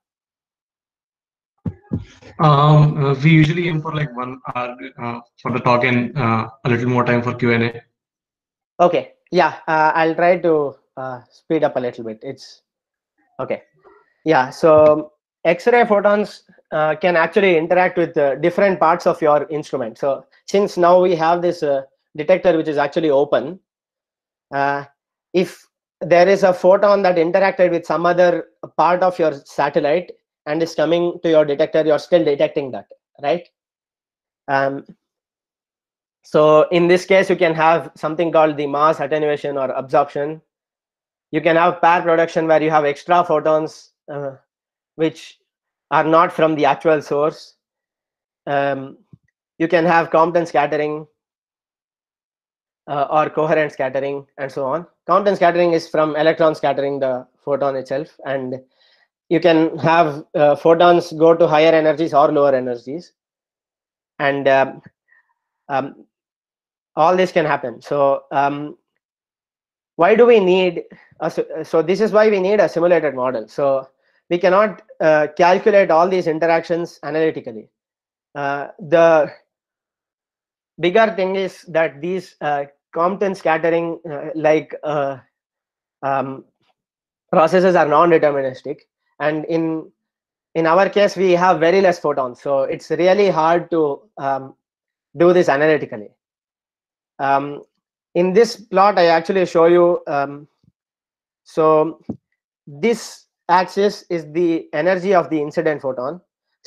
Um, uh, we usually aim for like one hour uh, for the talk and uh, a little more time for Q and A. Okay, yeah, uh, I'll try to uh, speed up a little bit. It's okay. Yeah, so X-ray photons uh, can actually interact with uh, different parts of your instrument. So since now we have this uh, detector which is actually open, uh, if there is a photon that interacted with some other part of your satellite and is coming to your detector, you're still detecting that, right? Um, so in this case, you can have something called the mass attenuation or absorption. You can have pair production where you have extra photons uh, which are not from the actual source. Um, you can have Compton scattering uh, or coherent scattering, and so on. Compton scattering is from electron scattering the photon itself, and you can have uh, photons go to higher energies or lower energies, and um, um, all this can happen. So um, why do we need a, so this is why we need a simulated model. So we cannot uh, calculate all these interactions analytically. Uh, the bigger thing is that these uh, Compton scattering uh, like uh, um, processes are non-deterministic, and in in our case we have very less photons, so it's really hard to um, do this analytically. Um, in this plot I actually show you um, so this axis is the energy of the incident photon,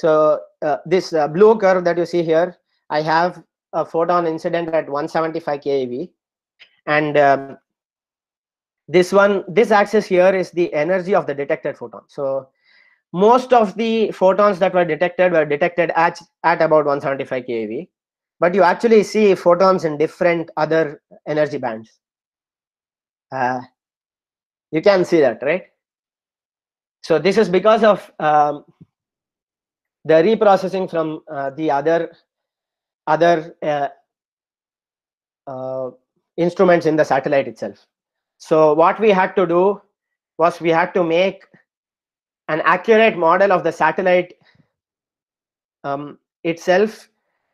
So uh, this uh, blue curve that you see here, I have a photon incident at one seventy-five keV, and um, this one, this axis here is the energy of the detected photon. So most of the photons that were detected were detected at, at about one seventy-five keV, but you actually see photons in different other energy bands. Uh, you can see that, right? So this is because of um, the reprocessing from uh, the other other uh, uh, instruments in the satellite itself. So what we had to do was we had to make an accurate model of the satellite um, itself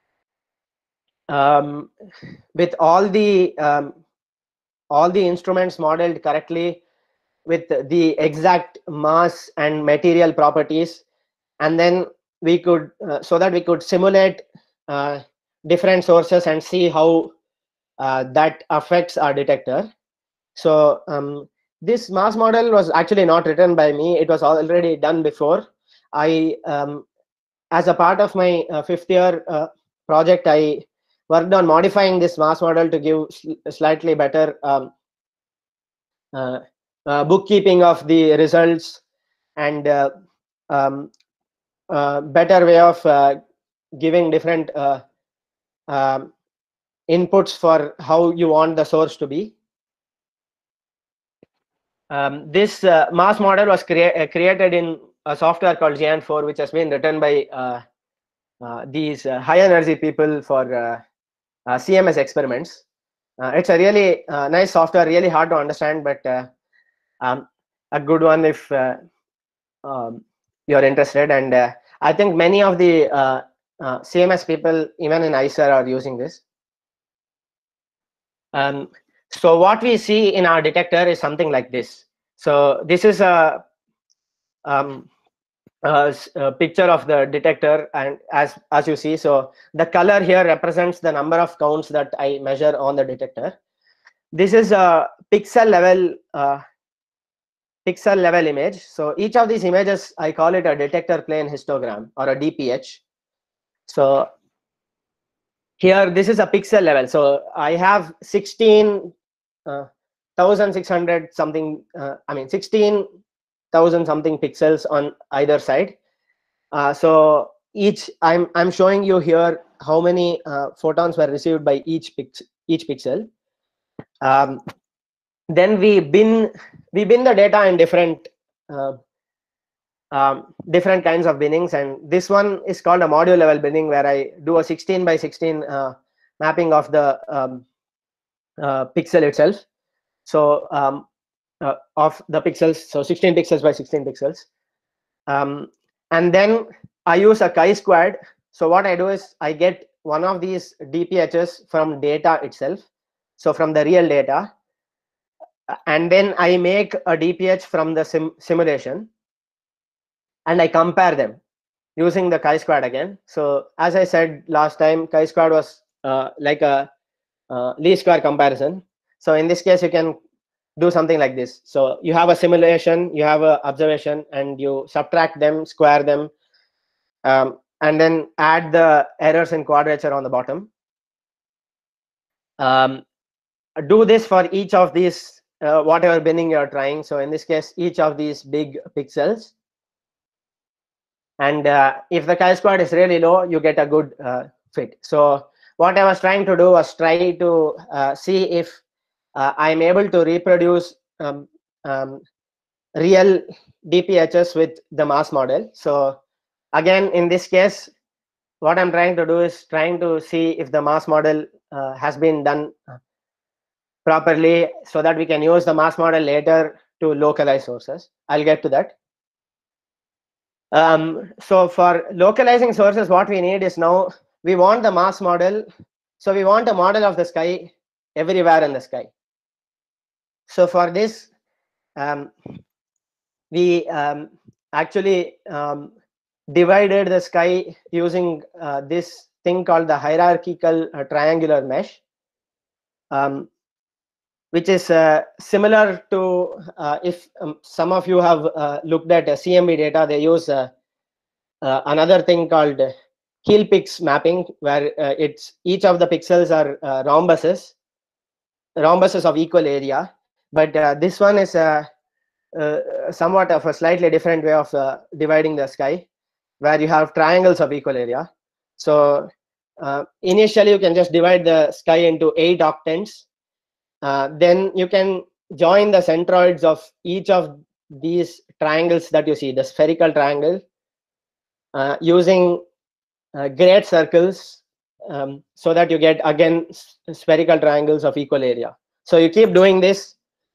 um, with all the um, all the instruments modeled correctly with the exact mass and material properties, and then we could uh, so that we could simulate uh, different sources and see how uh, that affects our detector. So um, this mass model was actually not written by me. It was already done before. I um, as a part of my uh, fifth year uh, project, I worked on modifying this mass model to give sl slightly better um, uh, uh, bookkeeping of the results and uh, um, uh, better way of uh, giving different uh, um, inputs for how you want the source to be. Um, this uh, mass model was crea uh, created in a software called Xian four, which has been written by uh, uh, these uh, high energy people for uh, uh, C M S experiments. Uh, it's a really uh, nice software, really hard to understand, but uh, um, a good one if uh, um, you're interested. And uh, I think many of the uh, uh, C M S people, even in I C E R, are using this. Um, so what we see in our detector is something like this. So this is a, um, a, a picture of the detector, and as as you see, so the color here represents the number of counts that I measure on the detector. This is a pixel level uh, pixel level image. So each of these images, I call it a detector plane histogram or a D P H. So here, this is a pixel level. So I have sixteen thousand six hundred something, uh, I mean sixteen thousand something pixels on either side. Uh, so each, I'm I'm showing you here how many uh, photons were received by each pix each pixel. Um, then we bin we bin the data in different uh, um, different kinds of binnings, and this one is called a module level binning, where I do a sixteen by sixteen uh, mapping of the um, uh, pixel itself. So um, uh, of the pixels, so sixteen pixels by sixteen pixels. Um, and then I use a chi-squared. So what I do is I get one of these D P Hs from data itself, so from the real data, and then I make a D P H from the sim simulation, and I compare them using the chi-squared again. So as I said last time, chi-squared was uh, like a uh, least square comparison. So in this case, you can do something like this. So you have a simulation, you have an observation, and you subtract them, square them, um, and then add the errors in quadrature on the bottom. Um, do this for each of these, uh, whatever binning you're trying. So in this case, each of these big pixels. And uh, if the chi-squared is really low, you get a good uh, fit. So what I was trying to do was try to uh, see if uh, I'm able to reproduce um, um, real D P Hs with the mass model. So again, in this case, what I'm trying to do is trying to see if the mass model uh, has been done properly, so that we can use the mass model later to localize sources. I'll get to that. Um, so for localizing sources, what we need is, now we want the mass model. So we want a model of the sky everywhere in the sky. So for this, um, we um, actually um, divided the sky using uh, this thing called the hierarchical uh, triangular mesh, um, which is uh, similar to uh, if um, some of you have uh, looked at uh, C M B data. They use uh, uh, another thing called Kiel-Pix mapping, where uh, it's each of the pixels are uh, rhombuses, rhombuses of equal area. But uh, this one is a, uh, somewhat of a slightly different way of uh, dividing the sky, where you have triangles of equal area. So uh, initially you can just divide the sky into eight octants. Uh, then you can join the centroids of each of these triangles that you see, the spherical triangle, uh, using uh, great circles, um, so that you get again spherical triangles of equal area. So you keep doing this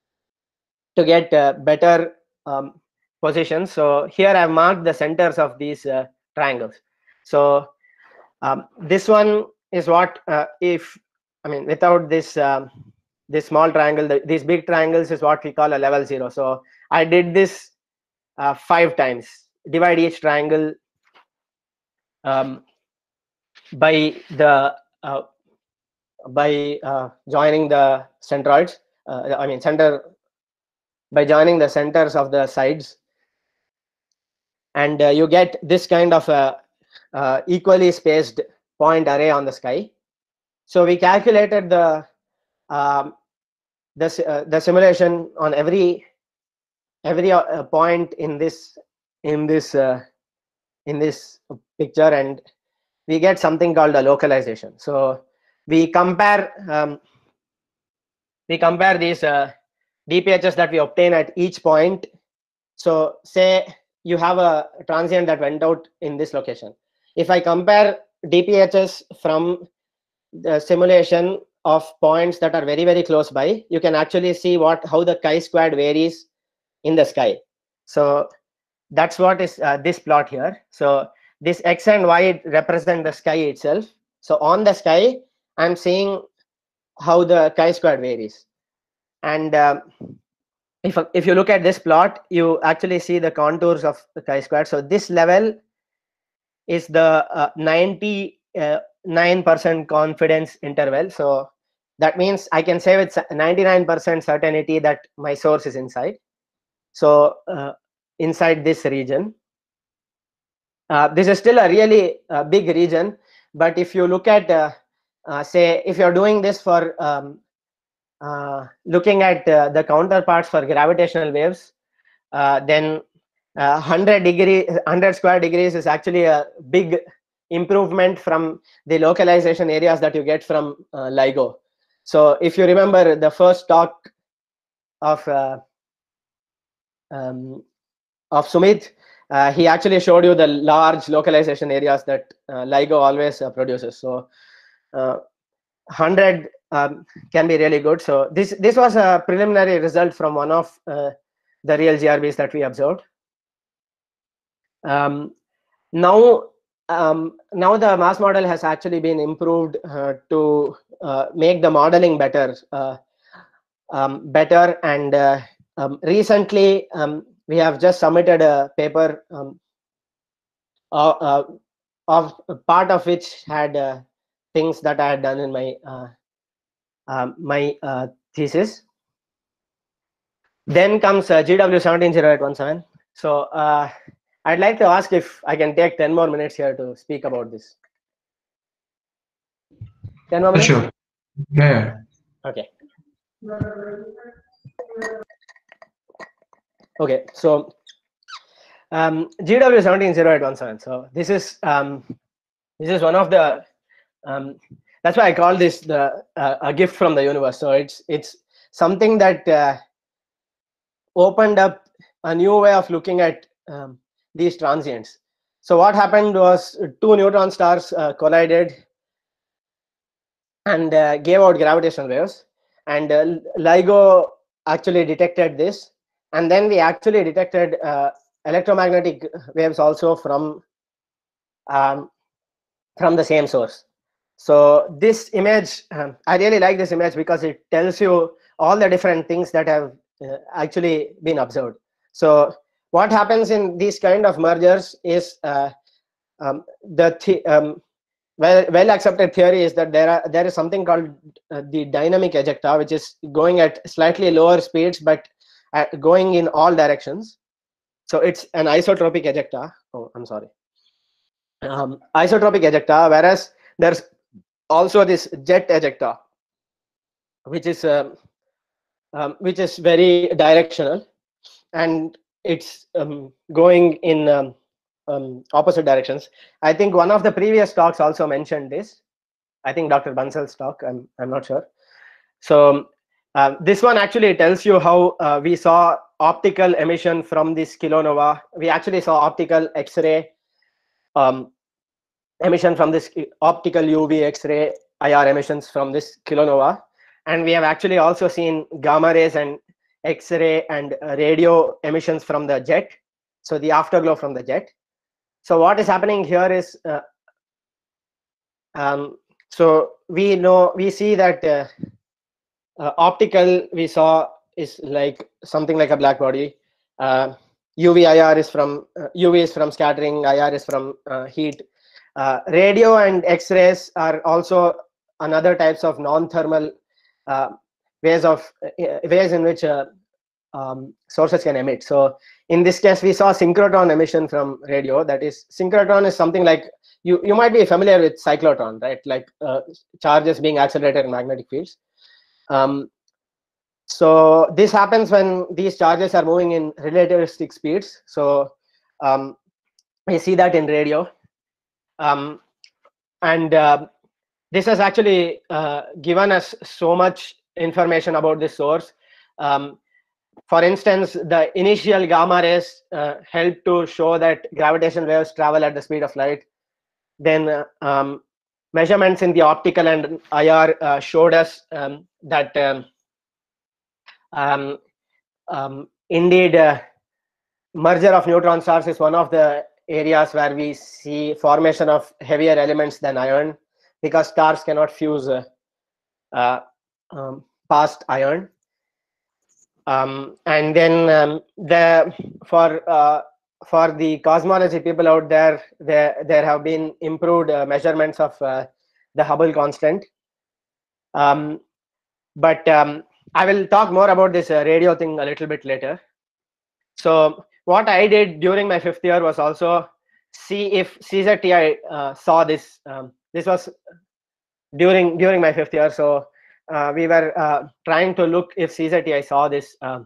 to get uh, better um, positions. So here I've marked the centers of these uh, triangles. So um, this one is what uh, if I mean without this um, this small triangle, the, these big triangles is what we call a level zero. So I did this uh, five times. Divide each triangle um, by the uh, by uh, joining the centroids. Uh, I mean center by joining the centers of the sides, and uh, you get this kind of a uh, equally spaced point array on the sky. So we calculated the um, the uh, the simulation on every every uh, point in this in this uh, in this picture, and we get something called a localization. So we compare um, we compare these uh, D P Hs that we obtain at each point. So say you have a transient that went out in this location. If I compare D P Hs from the simulation of points that are very very close by, you can actually see what how the chi-squared varies in the sky. So that's what is uh, this plot here. So this x and y represent the sky itself. So on the sky, I'm seeing how the chi-squared varies. And um, if if you look at this plot, you actually see the contours of the chi-squared. So this level is the uh, ninety-nine percent confidence interval. So that means I can say with ninety-nine percent certainty that my source is inside. So uh, inside this region. Uh, this is still a really uh, big region, but if you look at, uh, uh, say, if you're doing this for um, uh, looking at uh, the counterparts for gravitational waves, uh, then uh, one hundred degree, one hundred square degrees is actually a big improvement from the localization areas that you get from uh, LIGO. So if you remember the first talk of uh, um, of Sumit, Uh, he actually showed you the large localization areas that uh, LIGO always uh, produces. So uh, one hundred um, can be really good. So this this was a preliminary result from one of uh, the real G R Bs that we observed. Um, now, um, now the mass model has actually been improved uh, to uh, make the modeling better, uh, um, better. And uh, um, recently, um, we have just submitted a paper um, uh, uh, of part of which had uh, things that I had done in my uh, uh, my uh, thesis. Then comes uh, G W one seven zero eight one seven. So uh, I'd like to ask if I can take ten more minutes here to speak about this. ten more minutes? Sure. Yeah. Okay. Okay, so um, G W one seven zero eight one seven. So this is um, this is one of the um, that's why I call this the uh, a gift from the universe. So it's it's something that uh, opened up a new way of looking at um, these transients. So what happened was two neutron stars uh, collided and uh, gave out gravitational waves, and uh, LIGO actually detected this. And then we actually detected uh, electromagnetic waves also from um, from the same source. So this image, um, I really like this image because it tells you all the different things that have uh, actually been observed. So what happens in these kind of mergers is uh, um, the th um, well well accepted theory is that there are there is something called uh, the dynamic ejecta, which is going at slightly lower speeds but at going in all directions. So it's an isotropic ejecta. Oh, I'm sorry. um, isotropic ejecta, whereas there's also this jet ejecta, which is um, um, which is very directional, and it's um, going in um, um, opposite directions. I think one of the previous talks also mentioned this. I think Doctor Bansal's talk. I'm I'm not sure. So uh, this one actually tells you how uh, we saw optical emission from this kilonova. We actually saw optical X-ray um, emission from this optical U V X-ray I R emissions from this kilonova, and we have actually also seen gamma rays and X-ray and radio emissions from the jet. So the afterglow from the jet. So what is happening here is, uh, um, so we know we see that uh, uh, optical we saw is like something like a black body. Uh, U V I R is from uh, U V is from scattering, I R is from uh, heat. Uh, radio and X-rays are also another types of non-thermal uh, ways of uh, ways in which uh, um, sources can emit. So in this case, we saw synchrotron emission from radio. That is, synchrotron is something like, you you might be familiar with cyclotron, right? Like uh, charges being accelerated in magnetic fields. Um, so this happens when these charges are moving in relativistic speeds. So um, we see that in radio. Um, and uh, this has actually uh, given us so much information about this source. Um, for instance, the initial gamma rays uh, help to show that gravitational waves travel at the speed of light. Then uh, um, measurements in the optical and I R uh, showed us um, that um, um, um, indeed uh, merger of neutron stars is one of the areas where we see formation of heavier elements than iron, because stars cannot fuse uh, uh, um, past iron. Um, and then um, the for uh, for the cosmology people out there, there there have been improved uh, measurements of uh, the Hubble constant. Um, but um, I will talk more about this uh, radio thing a little bit later. So what I did during my fifth year was also see if C Z T I uh, saw this. Um, this was during during my fifth year. So uh, we were uh, trying to look if C Z T I saw this um,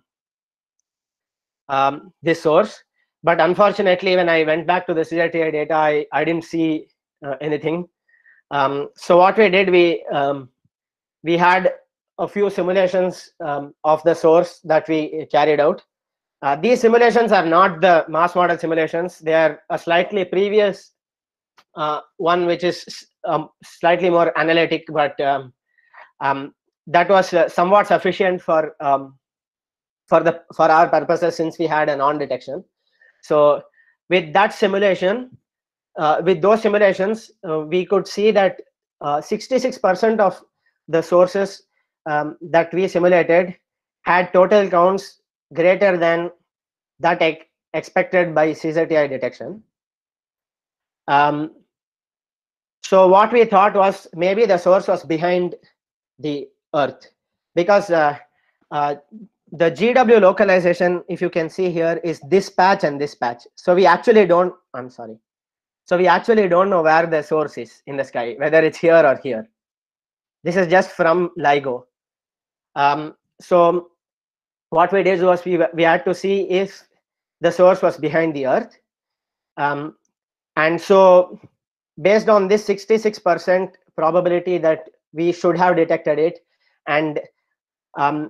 um, this source. But unfortunately, when I went back to the C Z T I data, I, I didn't see uh, anything. Um, so what we did, we um, we had a few simulations um, of the source that we carried out. Uh, these simulations are not the mass model simulations. They are a slightly previous uh, one, which is um, slightly more analytic, but um, um, that was uh, somewhat sufficient for um, for the for our purposes, since we had a non-detection. So with that simulation, uh, with those simulations, uh, we could see that sixty-six percent uh, of the sources um, that we simulated had total counts greater than that ex expected by C Z T I detection. Um, so what we thought was maybe the source was behind the Earth, because uh, uh, the G W localization, if you can see here, is this patch and this patch. So we actually don't, I'm sorry. So we actually don't know where the source is in the sky, whether it's here or here. This is just from LIGO. Um, so what we did was we, we had to see if the source was behind the Earth. Um, and so based on this sixty-six percent probability that we should have detected it, and um,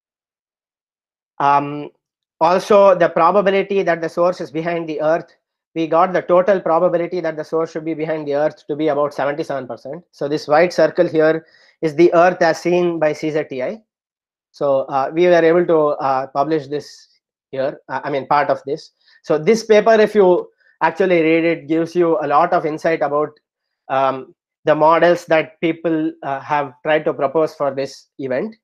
um, also the probability that the source is behind the Earth, we got the total probability that the source should be behind the Earth to be about seventy-seven percent. So this white circle here is the Earth as seen by C Z T I. So uh, we were able to uh, publish this here, uh, I mean part of this. So this paper, if you actually read it, gives you a lot of insight about um, the models that people uh, have tried to propose for this event.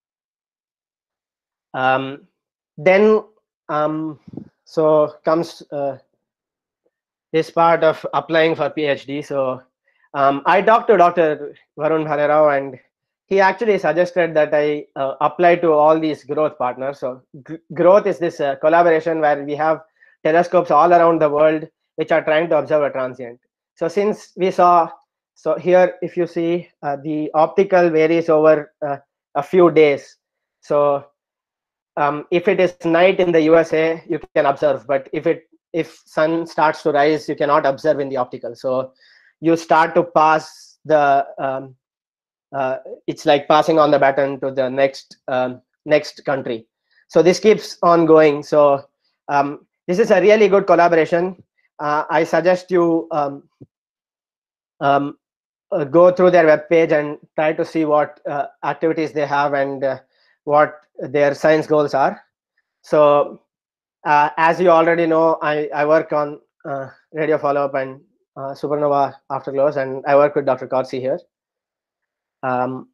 Um, then, um, so comes uh, this part of applying for PhD. So um, I talked to Doctor Varun Bhalerao, and he actually suggested that I uh, apply to all these growth partners. So growth is this uh, collaboration where we have telescopes all around the world which are trying to observe a transient. So since we saw, so here if you see uh, the optical varies over uh, a few days. So um, if it is night in the U S A, you can observe, but if it if sun starts to rise, you cannot observe in the optical. So you start to pass the um, uh, it's like passing on the baton to the next um, next country. So this keeps on going. So um, this is a really good collaboration. uh, I suggest you um, um, uh, go through their webpage and try to see what uh, activities they have and uh, what their science goals are. So uh, as you already know, I, I work on uh, radio follow-up and uh, supernova afterglows, and I work with Doctor Corsi here. Um,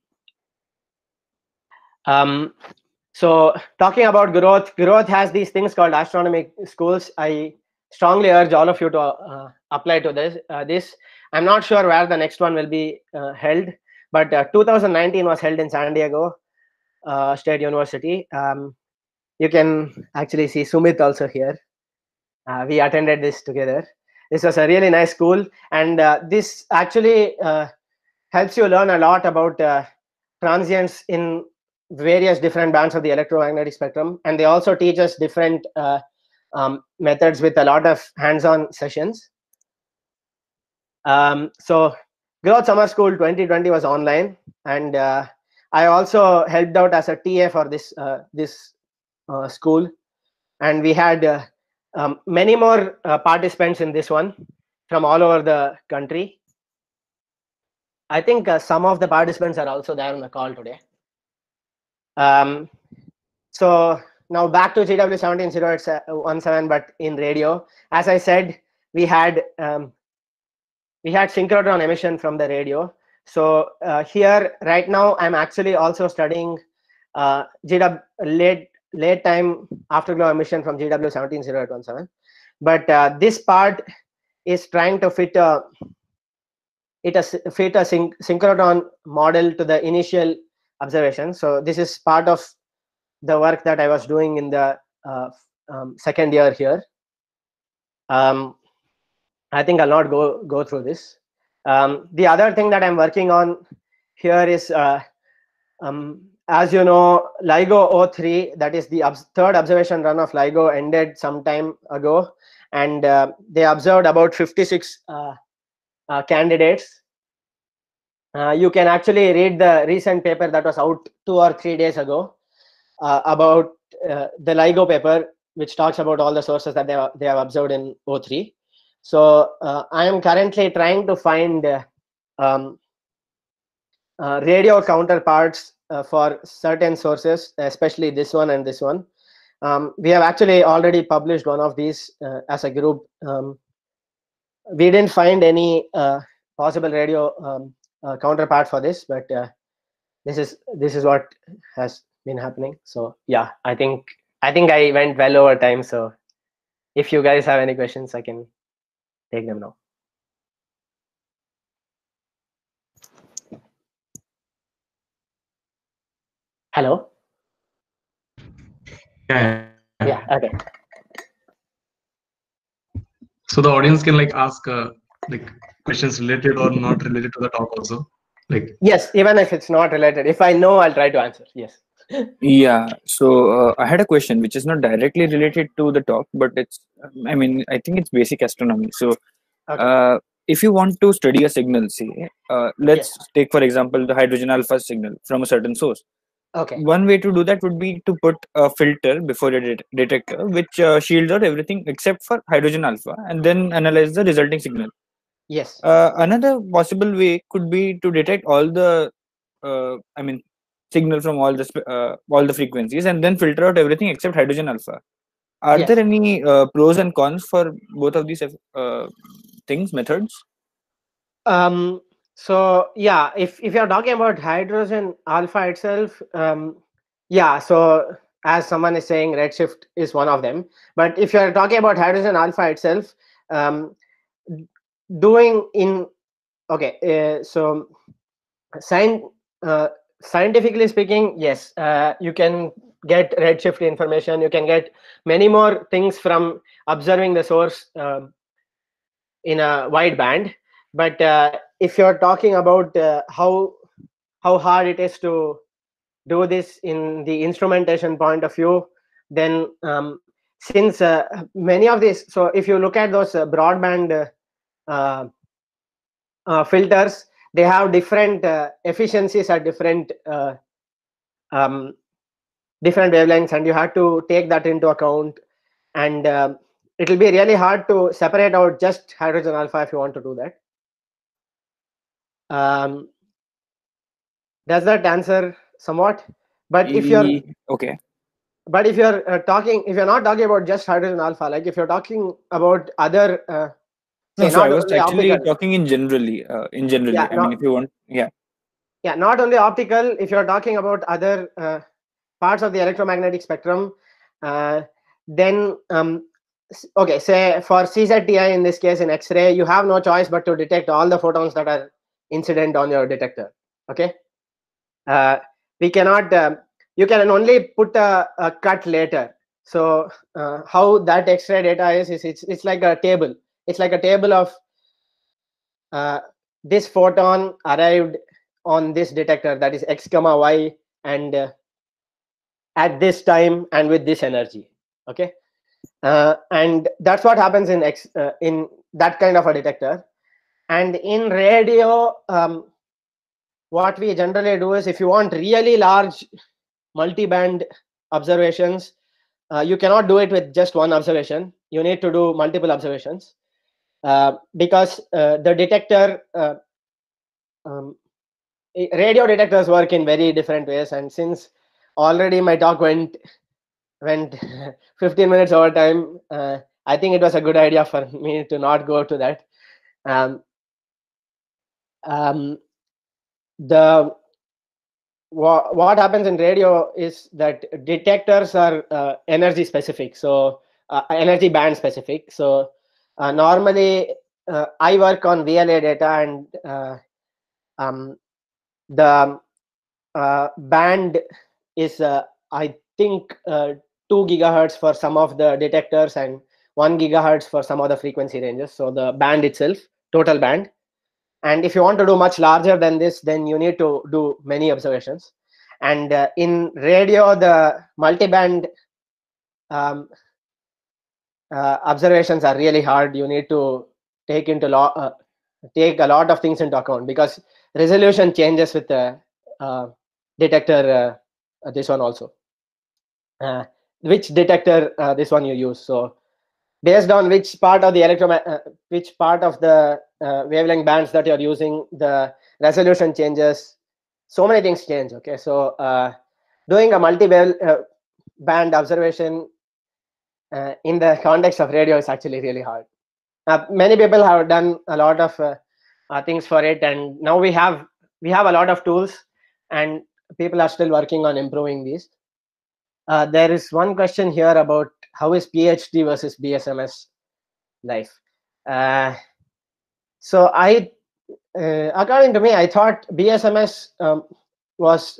um, so talking about growth, growth has these things called astronomy schools. I strongly urge all of you to uh, apply to this. Uh, this I'm not sure where the next one will be uh, held, but uh, two thousand nineteen was held in San Diego uh, State University. Um, you can actually see Sumit also here. Uh, we attended this together. This was a really nice school, and uh, this actually uh, helps you learn a lot about uh, transients in various different bands of the electromagnetic spectrum, and they also teach us different uh, um, methods with a lot of hands-on sessions. Um, so Growth Summer School twenty twenty was online, and uh, I also helped out as a T A for this uh, this uh, school, and we had uh, um, many more uh, participants in this one from all over the country. I think uh, some of the participants are also there on the call today. Um, so now back to G W seventeen oh eight seventeen, but in radio. As I said, we had um, we had synchrotron emission from the radio. So uh, here right now, I'm actually also studying uh, G W late late time afterglow emission from G W seventeen oh eight seventeen. But uh, this part is trying to fit a it a fit a syn synchrotron model to the initial observation. So this is part of the work that I was doing in the uh, um, second year here. Um, I think I'll not go go through this. Um, the other thing that I'm working on here is, uh, um, as you know, LIGO oh three, that is the ob third observation run of LIGO, ended some time ago, and uh, they observed about fifty-six uh, uh, candidates. Uh, you can actually read the recent paper that was out two or three days ago uh, about uh, the LIGO paper, which talks about all the sources that they have, they have observed in oh three. So uh, I am currently trying to find uh, um, uh, radio counterparts uh, for certain sources, especially this one and this one. Um, we have actually already published one of these uh, as a group. Um, we didn't find any uh, possible radio um, uh, counterpart for this, but uh, this is this is what has been happening. So yeah, I think I think I went well over time. So if you guys have any questions, I can take them now. Hello. Yeah. Yeah. Okay. So the audience can like ask uh, like questions related or not related to the talk also. Like yes, even if it's not related, if I know, I'll try to answer. Yes. Yeah. So uh, I had a question which is not directly related to the talk, but it's I mean I think it's basic astronomy. So Okay. uh, if you want to study a signal, say uh, let's Yes. take for example the hydrogen alpha signal from a certain source. Okay. One way to do that would be to put a filter before a det detector which uh, shields out everything except for hydrogen alpha and then analyze the resulting signal. Yes. Uh, another possible way could be to detect all the uh, I mean signal from all the uh, all the frequencies and then filter out everything except hydrogen alpha. Are Yes. there any uh, pros and cons for both of these uh, things, methods? Um, so yeah, if, if you're talking about hydrogen alpha itself, um, yeah, so as someone is saying, redshift is one of them. But if you're talking about hydrogen alpha itself, um, doing in, okay, uh, so science, uh, scientifically speaking, yes, uh, you can get redshift information. You can get many more things from observing the source uh, in a wide band. but uh, if you're talking about uh, how how hard it is to do this in the instrumentation point of view, then um, since uh, many of these, so if you look at those uh, broadband uh, uh, uh, filters, they have different uh, efficiencies at different uh, um, different wavelengths, and you have to take that into account, and uh, it will be really hard to separate out just hydrogen alpha if you want to do that. Um, does that answer somewhat? But if you're okay, but if you're uh, talking, if you're not talking about just hydrogen alpha, like if you're talking about other uh, no, say, so I not was only actually optical, talking in generally, uh, in generally. Yeah, I no- mean, if you want, yeah, yeah, not only optical, if you're talking about other uh, parts of the electromagnetic spectrum, uh, then um, s- okay, say for C Z T I in this case in X-ray, you have no choice but to detect all the photons that are incident on your detector. Okay, uh, we cannot. Um, you can only put a, a cut later. So uh, how that X-ray data is is it's it's like a table. It's like a table of uh, this photon arrived on this detector, that is X comma Y, and uh, at this time and with this energy. Okay, uh, and that's what happens in X uh, in that kind of a detector. And in radio, um, what we generally do is, if you want really large multi-band observations, uh, you cannot do it with just one observation. You need to do multiple observations uh, because uh, the detector uh, um, radio detectors work in very different ways. And since already my talk went went fifteen minutes over time, uh, I think it was a good idea for me to not go to that. Um, um, the wha- what happens in radio is that detectors are uh, energy specific, so uh, energy band specific. So uh, normally uh, I work on V L A data, and uh, um, the uh, band is uh, I think uh, two gigahertz for some of the detectors and one gigahertz for some of the frequency ranges. So the band itself, total band. And if you want to do much larger than this, then you need to do many observations. And uh, in radio, the multiband um, uh, observations are really hard. You need to take into lo- uh, take a lot of things into account, because resolution changes with the uh, detector. Uh, this one also, uh, which detector uh, this one you use. So based on which part of the electro uh, which part of the uh, wavelength bands that you're using, the resolution changes. So many things change. Okay, so uh, doing a multi uh, band observation uh, in the context of radio is actually really hard. Uh, many people have done a lot of uh, uh, things for it, and now we have we have a lot of tools, and people are still working on improving these. Uh, there is one question here about how is PhD versus B S M S life. Uh, so I, uh, according to me, I thought B S M S um, was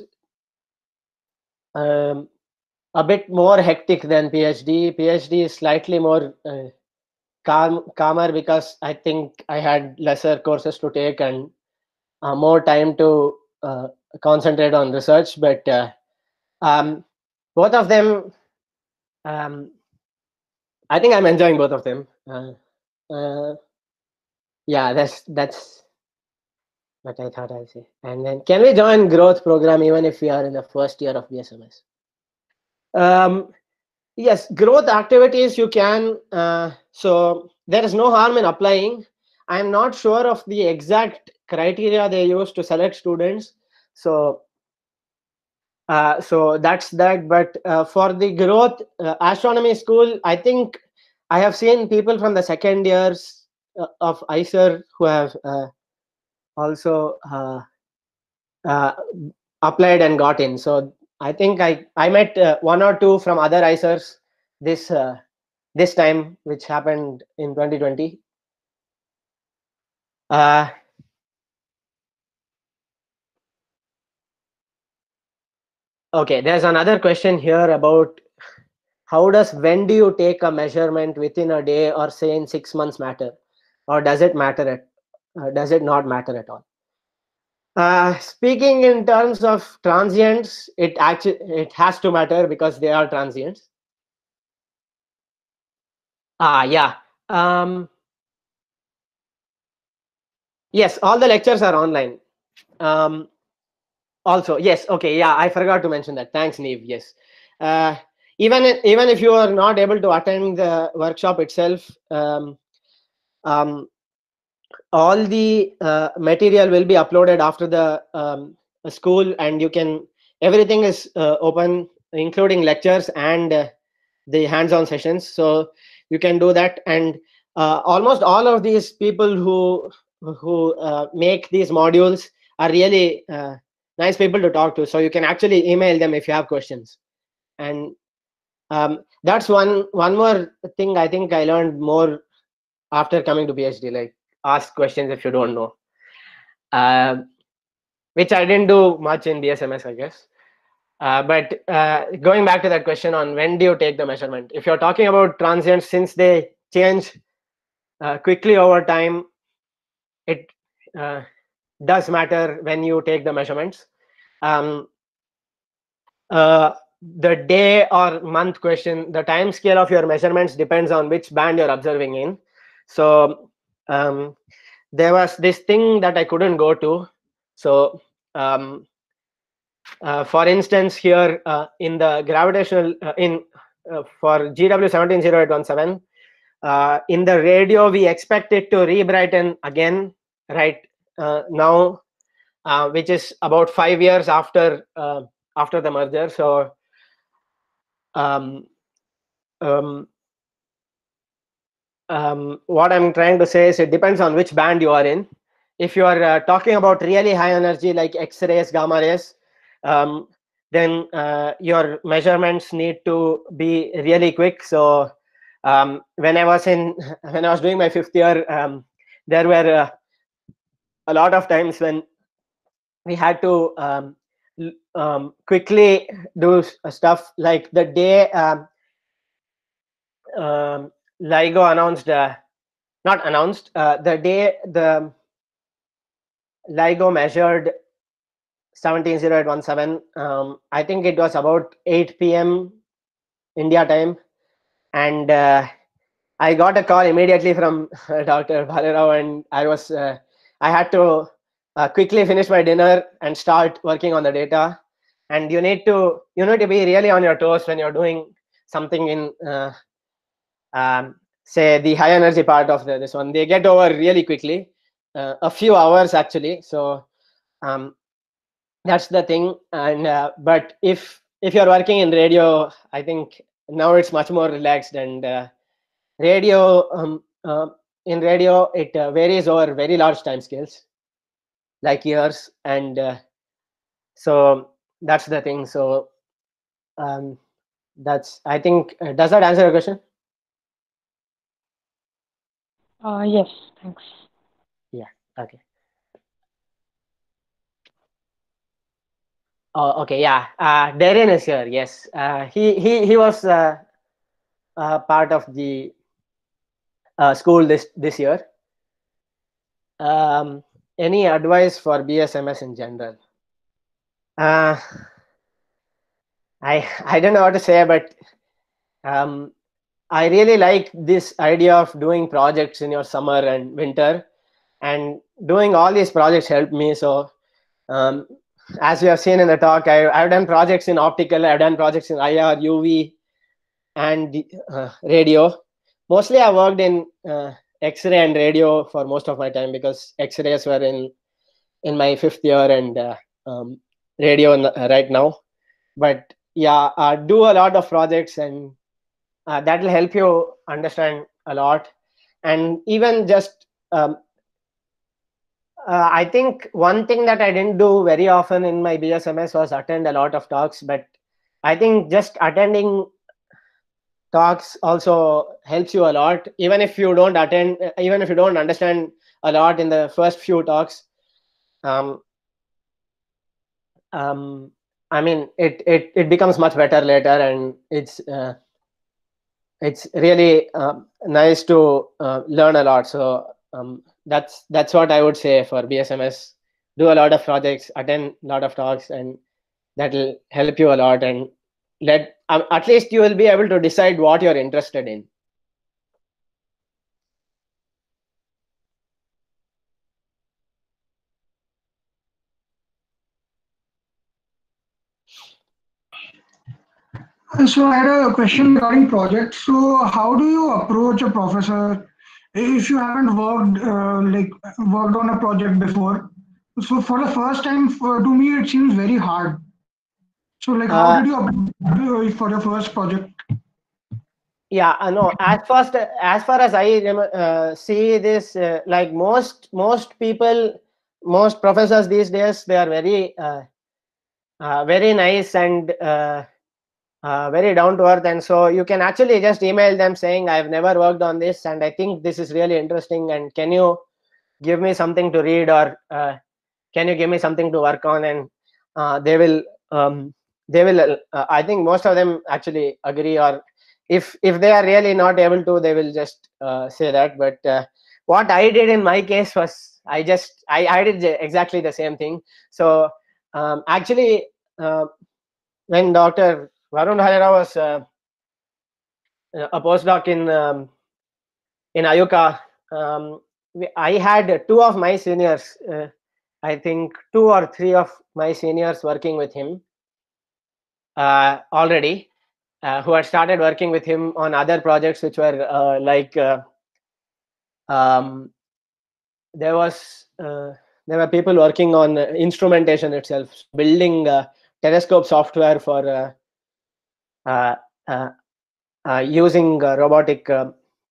um, a bit more hectic than PhD. PhD is slightly more uh, calm, calmer, because I think I had lesser courses to take and uh, more time to uh, concentrate on research. But uh, um, both of them, um, I think I'm enjoying both of them. Uh, uh, yeah, that's that's what I thought I'd say. And then, can we join growth program even if we are in the first year of B S M S? Um, yes, growth activities you can. Uh, so there is no harm in applying. I'm not sure of the exact criteria they use to select students. So uh, so that's that. But uh, for the growth uh, astronomy school, I think I have seen people from the second years uh, of I C E R who have uh, also uh, uh, applied and got in. So I think I I met uh, one or two from other I C E Rs this uh, this time, which happened in twenty twenty. Uh, okay, there's another question here about how does when do you take a measurement within a day or say in six months matter, or does it matter at uh, does it not matter at all? Uh, speaking in terms of transients, it actually it has to matter because they are transients. Ah, yeah. Um, yes, all the lectures are online. Um, also, yes, okay, yeah, I forgot to mention that. Thanks, Neve. Yes, uh, even even if you are not able to attend the workshop itself, um, um, all the uh, material will be uploaded after the um, school, and you can everything is uh, open, including lectures and uh, the hands-on sessions. So you can do that, and uh, almost all of these people who who uh, make these modules are really uh, nice people to talk to. So you can actually email them if you have questions. And um, that's one one more thing I think I learned more after coming to PhD, like ask questions if you don't know, uh, which I didn't do much in B S M S, I guess. Uh, but uh, going back to that question on when do you take the measurement, if you're talking about transients, since they change uh, quickly over time, it uh, does matter when you take the measurements. Um, uh, the day or month question, the time scale of your measurements depends on which band you're observing in. So um, there was this thing that I couldn't go to. So um, uh, for instance, here uh, in the gravitational, uh, in uh, for G W one seven zero eight one seven, uh, in the radio, we expect it to re-brighten again right uh, now, uh, which is about five years after uh, after the merger. So um, um, um, what I'm trying to say is it depends on which band you are in. If you are uh, talking about really high energy like X-rays, gamma rays, um, then uh, your measurements need to be really quick. So um, when I was in when I was doing my fifth year, um, there were uh, a lot of times when we had to um, um, quickly do stuff, like the day um, um, LIGO announced, uh, not announced, uh, the day the LIGO measured seventeen zero eight one seven, um, I think it was about eight p m India time, and uh, I got a call immediately from Doctor Bhalerao, and I was uh, I had to uh, quickly finish my dinner and start working on the data. And you need to you need to be really on your toes when you're doing something in uh, um, say the high energy part of the, this one. They get over really quickly, uh, a few hours actually. So um, that's the thing. And uh, but if if you're working in radio, I think now it's much more relaxed. And uh, radio um, uh, in radio it uh, varies over very large time scales, like years. And uh, so that's the thing. So um, that's I think uh, does that answer your question? Uh, yes, thanks. Yeah. Okay. Oh, okay. Yeah. Uh, Darren is here. Yes. Uh, he he he was uh, uh, part of the uh, school this this year. Um, any advice for B S M S in general? Uh, I I don't know what to say, but um, I really like this idea of doing projects in your summer and winter, and doing all these projects helped me. So um, as we have seen in the talk, I, I've done projects in optical, I've done projects in I R, U V, and uh, radio. Mostly I worked in uh, X-ray and radio for most of my time, because X-rays were in in my fifth year, and uh, um, radio in the, uh, right now. But yeah, uh, do a lot of projects, and uh, that will help you understand a lot. And even just um, uh, I think one thing that I didn't do very often in my B S M S was attend a lot of talks, but I think just attending talks also helps you a lot. Even if you don't attend, even if you don't understand a lot in the first few talks, um, um, I mean, it, it it becomes much better later, and it's uh, it's really uh, nice to uh, learn a lot. So um, that's that's what I would say for B S M S. Do a lot of projects, attend a lot of talks, and that will help you a lot. And let um, at least you will be able to decide what you're interested in. So I had a question regarding projects. So how do you approach a professor if you haven't worked uh, like worked on a project before? So for the first time, for, to me, it seems very hard. So like, how Uh, did you approach for your first project? yeah, uh, no. As first, as far as I rem- uh, see this, uh, like most most people, most professors these days, they are very uh, uh, very nice and uh, uh, very down to earth, and so you can actually just email them saying, I've never worked on this and I think this is really interesting, and can you give me something to read, or uh, can you give me something to work on? And uh, they will um, they will uh, I think most of them actually agree, or if if they are really not able to, they will just uh, say that. But uh, what I did in my case was I just I, I did exactly the same thing. So um, actually uh, when Dr. Varun Harera was uh, a postdoc in um, in Ayuka, um, we, I had two of my seniors, uh, I think two or three of my seniors working with him uh, already, uh, who had started working with him on other projects, which were uh, like uh, um, there was uh, there were people working on instrumentation itself, building uh, telescope software for uh, uh, uh, uh, using uh, robotic. Uh,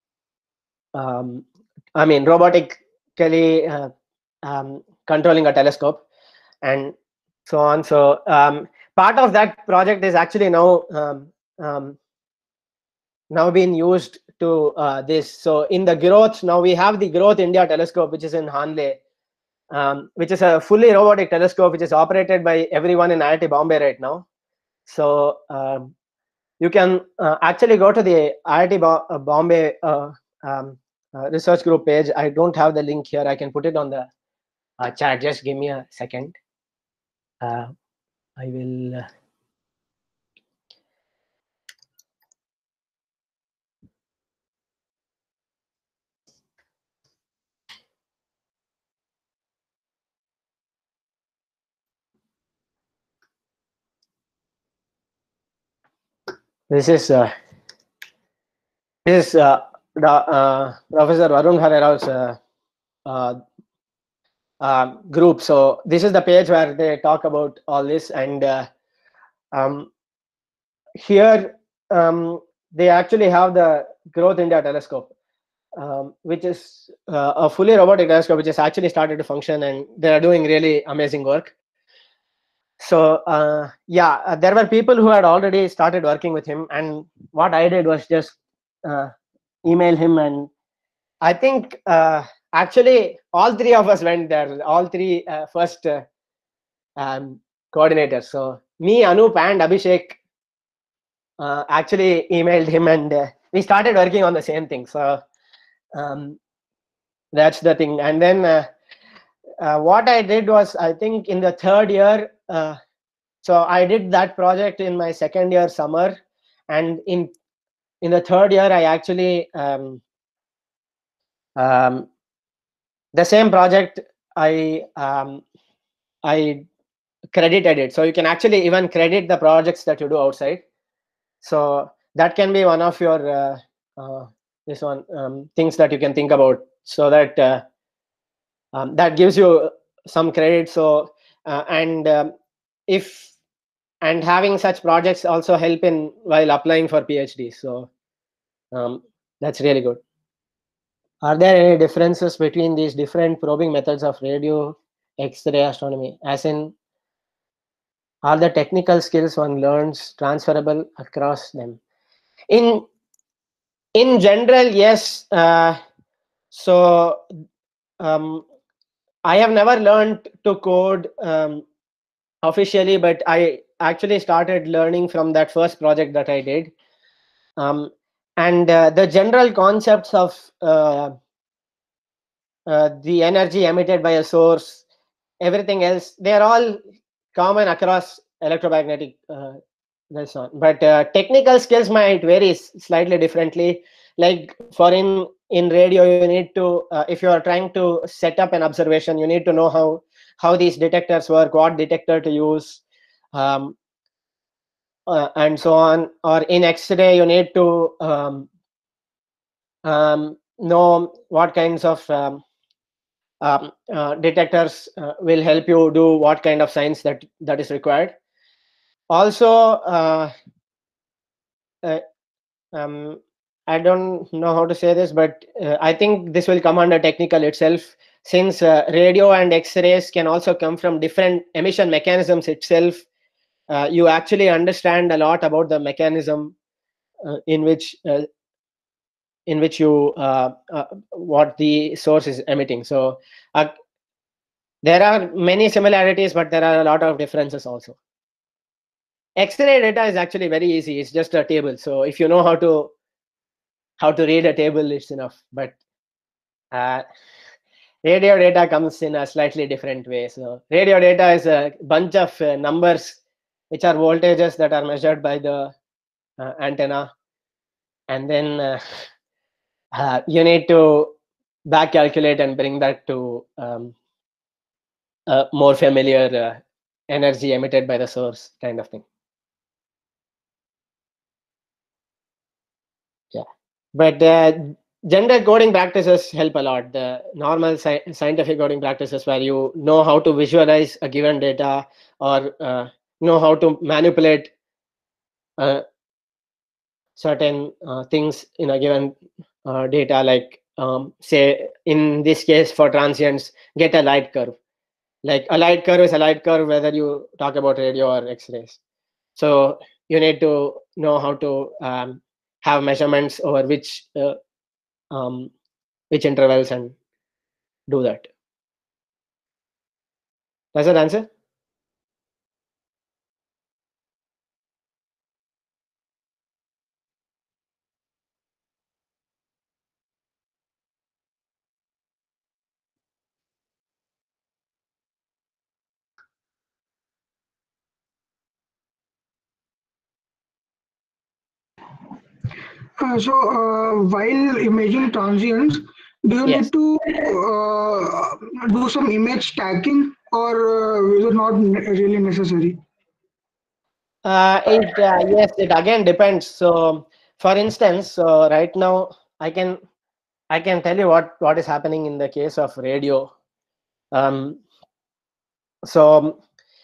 um, I mean, robotically uh, um, controlling a telescope, and so on. So um, part of that project is actually now um, um, now being used to uh, this. So in the growth, now we have the Growth India telescope, which is in Hanle, um, which is a fully robotic telescope, which is operated by everyone in I I T Bombay right now. So um, you can uh, actually go to the I I T Bo- uh, Bombay uh, um, uh, research group page. I don't have the link here. I can put it on the uh, chat. Just give me a second. Uh, I will. Uh, this is uh, this is uh, the, uh, Professor Varun Harera's uh, uh, uh, group. So this is the page where they talk about all this, and uh, um, here um, they actually have the Growth India telescope, um, which is uh, a fully robotic telescope, which has actually started to function, and they are doing really amazing work. So uh, yeah, uh, there were people who had already started working with him, and what I did was just uh, email him, and I think uh, actually all three of us went there, all three uh, first uh, um, coordinators. So me, Anup, and Abhishek uh, actually emailed him, and uh, we started working on the same thing. So um, that's the thing. And then uh, uh, what I did was, I think in the third year, uh, so I did that project in my second year summer, and in in the third year I actually um, um, the same project I um, I credited it. So you can actually even credit the projects that you do outside. So that can be one of your uh, uh, this one um, things that you can think about, so that uh, um, that gives you some credit. So uh, and um, if and having such projects also help in while applying for PhD. So um, that's really good. Are there any differences between these different probing methods of radio, X-ray astronomy? As in, are the technical skills one learns transferable across them? In in general, yes. Uh, so um, I have never learned to code um, officially, but I actually started learning from that first project that I did. Um, and uh, the general concepts of uh, uh, the energy emitted by a source, everything else, they are all common across electromagnetic uh, that's on. But uh, technical skills might vary s- slightly differently. Like for in in radio, you need to uh, if you are trying to set up an observation, you need to know how how these detectors work, what detector to use, um, uh, and so on. Or in X-ray, you need to um, um, know what kinds of um, um, uh, detectors uh, will help you do what kind of science that that is required. Also, uh, uh, um, I don't know how to say this, but uh, I think this will come under technical itself, since uh, radio and X-rays can also come from different emission mechanisms itself. Uh, you actually understand a lot about the mechanism uh, in which uh, in which you uh, uh, what the source is emitting. So uh, there are many similarities, but there are a lot of differences also. X-ray data is actually very easy. It's just a table. So if you know how to how to read a table, it's enough. But uh, radio data comes in a slightly different way. So radio data is a bunch of uh, numbers, which are voltages that are measured by the uh, antenna, and then uh, uh, you need to back calculate and bring that to um, a more familiar uh, energy emitted by the source kind of thing. Yeah, but uh, general coding practices help a lot. The normal sci scientific coding practices where you know how to visualize a given data, or uh, know how to manipulate uh, certain uh, things in a given uh, data, like um, say in this case for transients, get a light curve. Like a light curve is a light curve whether you talk about radio or X-rays. So you need to know how to um, have measurements over which uh, um, which intervals and do that. Does that answer? Uh, so, uh, while imaging transients, do you Yes. need to uh, do some image stacking, or uh, is it not ne- really necessary? Uh, it uh, yes, it again depends. So, for instance, so right now I can I can tell you what what is happening in the case of radio. Um, so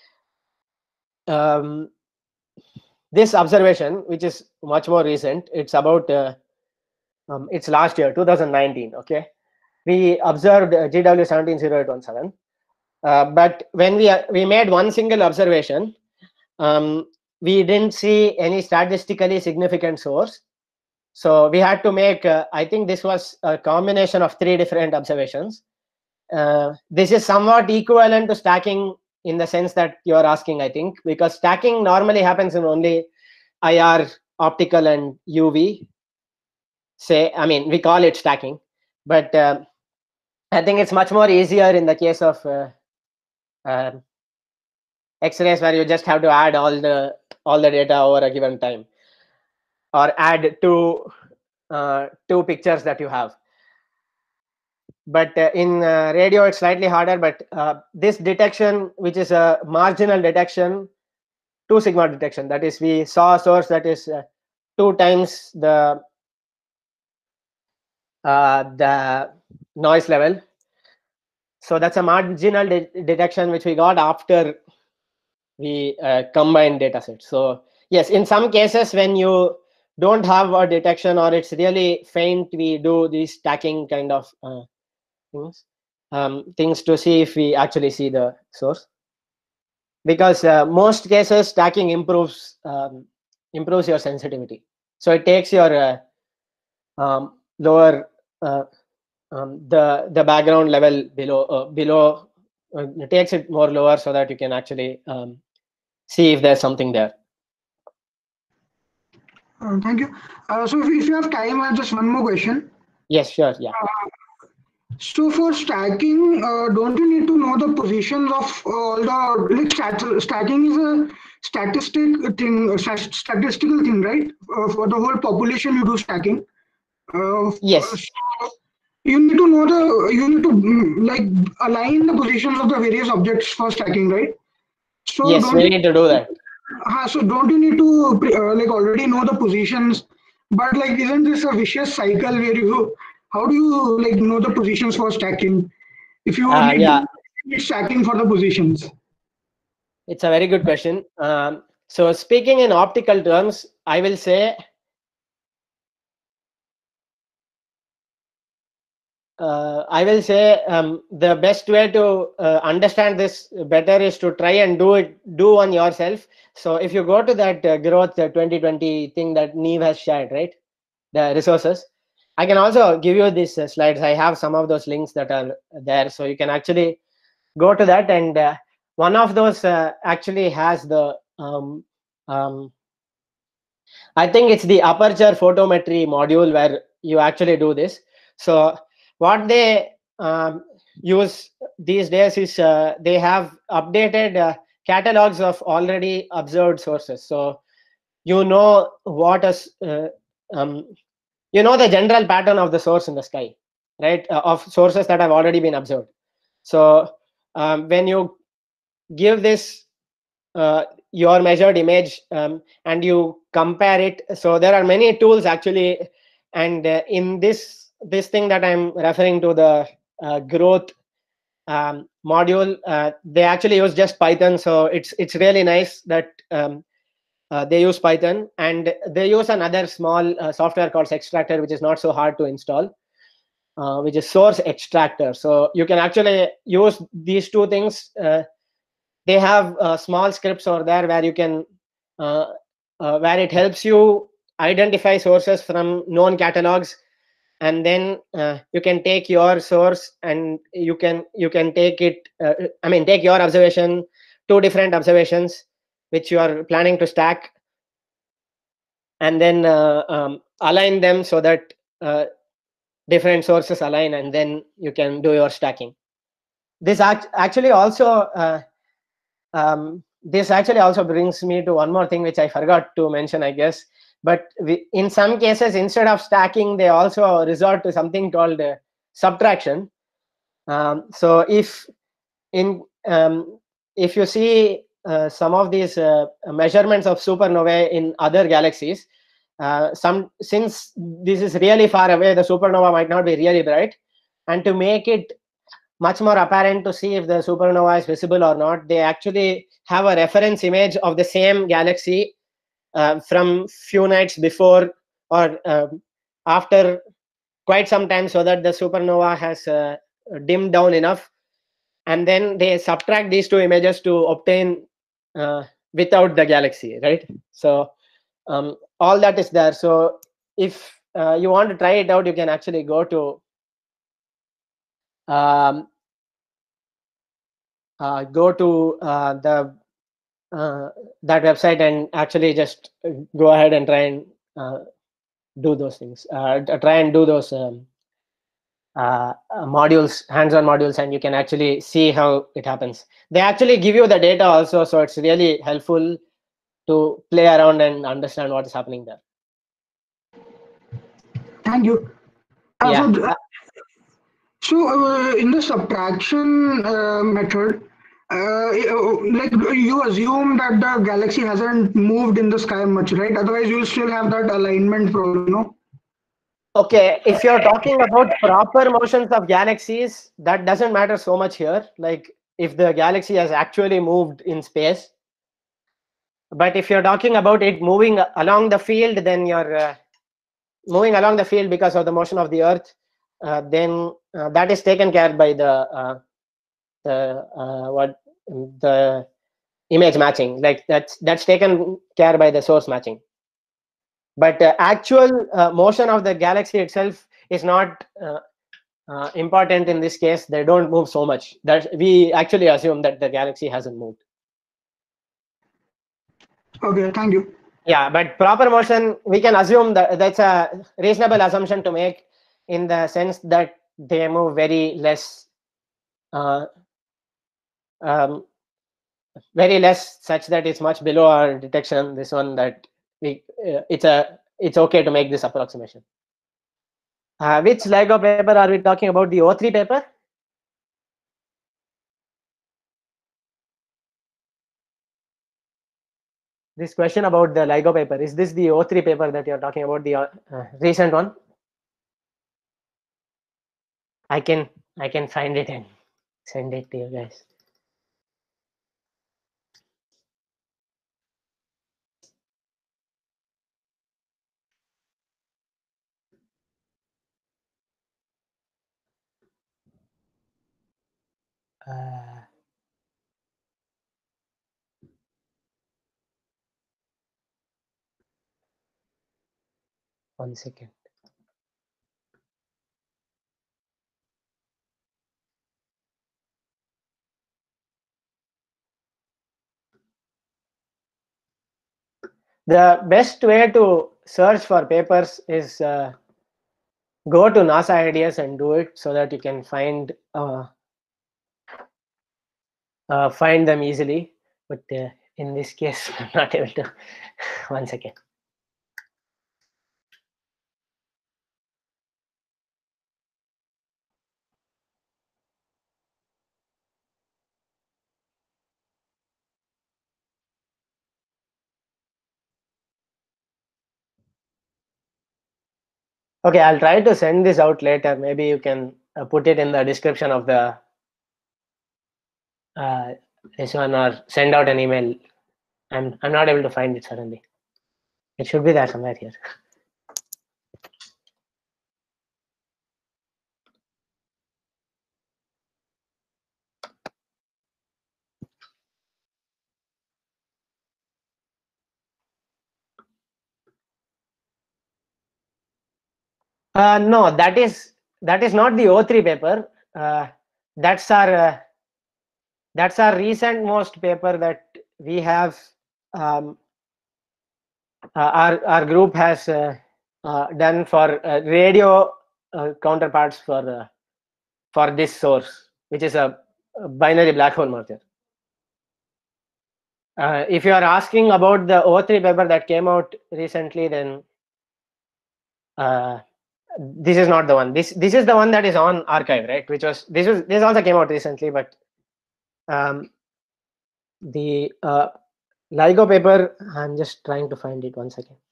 um, this observation, which is much more recent, it's about uh, um, it's last year, two thousand nineteen. Okay, we observed uh, G W one seven zero eight one seven, uh, but when we uh, we made one single observation, um, we didn't see any statistically significant source. So we had to make. Uh, I think this was a combination of three different observations. Uh, this is somewhat equivalent to stacking in the sense that you are asking, I think, because stacking normally happens in only I R, optical, and U V. Say, I mean, we call it stacking, but uh, I think it's much more easier in the case of uh, uh, X-rays, where you just have to add all the all the data over a given time, or add two uh, two pictures that you have. But uh, in uh, radio, it's slightly harder. But uh, this detection, which is a marginal detection, two sigma detection, that is, we saw a source that is uh, two times the uh, the noise level. So that's a marginal de detection which we got after we uh, combine data sets. So yes, in some cases when you don't have a detection or it's really faint, we do these stacking kind of uh, things, um, things to see if we actually see the source. Because uh, most cases stacking improves um, improves your sensitivity. So it takes your uh, um, lower uh, um, the the background level below uh, below uh, it takes it more lower so that you can actually um, see if there's something there. Uh, thank you. Uh, so, if, if you have time, I have just one more question. Yes, sure, yeah. So for stacking, uh, don't you need to know the positions of all the like stat, stacking is a statistic thing, a stat- statistical thing, right? Uh, for the whole population, you do stacking. Uh, Yes. so you need to know the you need to mm, like align the positions of the various objects for stacking, right? So Yes, don't we you, need to do that. uh, so don't you need to pre- uh, like already know the positions? But like, isn't this a vicious cycle where you how do you like know the positions for stacking if you Uh, only yeah, do stacking for the positions? it's a very good question. Um, so speaking in optical terms, I will say uh, I will say um, the best way to uh, understand this better is to try and do it do on yourself. So if you go to that uh, growth uh, twenty twenty thing that Neve has shared, right, the resources, I can also give you these uh, slides. I have some of those links that are there, so you can actually go to that. And uh, one of those uh, actually has the um, um, I think it's the aperture photometry module where you actually do this. So what they um, use these days is uh, they have updated uh, catalogs of already observed sources. So you know what is uh, um, you know the general pattern of the source in the sky, right? Uh, of sources that have already been observed. So um, when you give this uh, your measured image um, and you compare it, so there are many tools actually, and uh, in this this thing that I'm referring to, the uh, growth um, module, uh, they actually use just Python. So it's it's really nice that um, uh, they use Python, and they use another small uh, software called Extractor, which is not so hard to install, uh, which is Source Extractor. So you can actually use these two things. Uh, they have uh, small scripts over there where you can uh, uh, where it helps you identify sources from known catalogs, and then uh, you can take your source and you can you can take it uh, I mean take your observation, two different observations which you are planning to stack, and then uh, um, align them so that uh, different sources align, and then you can do your stacking. This act- actually also uh, um, this actually also brings me to one more thing which I forgot to mention, I guess. But we, in some cases, instead of stacking, they also resort to something called uh, subtraction. Um, so if in um, if you see uh, some of these uh, measurements of supernovae in other galaxies, uh, some since this is really far away, the supernova might not be really bright, and to make it much more apparent to see if the supernova is visible or not, they actually have a reference image of the same galaxy uh, from few nights before or uh, after quite some time, so that the supernova has uh, dimmed down enough, and then they subtract these two images to obtain uh, without the galaxy, right? So um, all that is there. So if uh, you want to try it out, you can actually go to um, uh, go to uh, the uh, that website and actually just go ahead and try and uh, do those things. Uh, try and do those um, uh, uh, modules, hands-on modules, and you can actually see how it happens. They actually give you the data also, so it's really helpful to play around and understand what is happening there. Thank you. Uh, Yeah. so, so uh, in the subtraction uh, method, uh, like you assume that the galaxy hasn't moved in the sky much, right? Otherwise, you'll still have that alignment problem, no? Okay, if you're talking about proper motions of galaxies, that doesn't matter so much here. Like if the galaxy has actually moved in space, but if you're talking about it moving along the field, then you're uh, moving along the field because of the motion of the Earth. Uh, then uh, that is taken care by the uh, the uh, what the image matching. Like that's that's taken care by the source matching. But uh, actual uh, motion of the galaxy itself is not uh, uh, important in this case. They don't move so much that we actually assume that the galaxy hasn't moved. Okay, thank you. Yeah, but proper motion, we can assume that that's a reasonable assumption to make, in the sense that they move very less, uh, um, very less such that it's much below our detection. This one that we, uh, it's a, it's okay to make this approximation. Uh, which LIGO paper are we talking about? The O three paper? This question about the LIGO paper, is this the O three paper that you're talking about, the uh, uh, recent one? I can I can find it and send it to you guys. Uh, one second. The best way to search for papers is uh, go to NASA I D S and do it so that you can find uh, uh, find them easily. But uh, in this case, I'm not able to. One second. Okay, I'll try to send this out later. Maybe you can uh, put it in the description of the uh, this one, or send out an email. I'm I'm not able to find it suddenly. It should be there somewhere here. Uh, no, that is that is not the O three paper. Uh, that's our uh, that's our recent most paper that we have. Um, uh, our our group has uh, uh, done for uh, radio uh, counterparts for uh, for this source, which is a, a binary black hole merger. Uh, if you are asking about the O three paper that came out recently, then uh, this is not the one. This this is the one that is on arXiv, right? Which was this was this also came out recently, but um, the uh, LIGO paper, I'm just trying to find it. One second.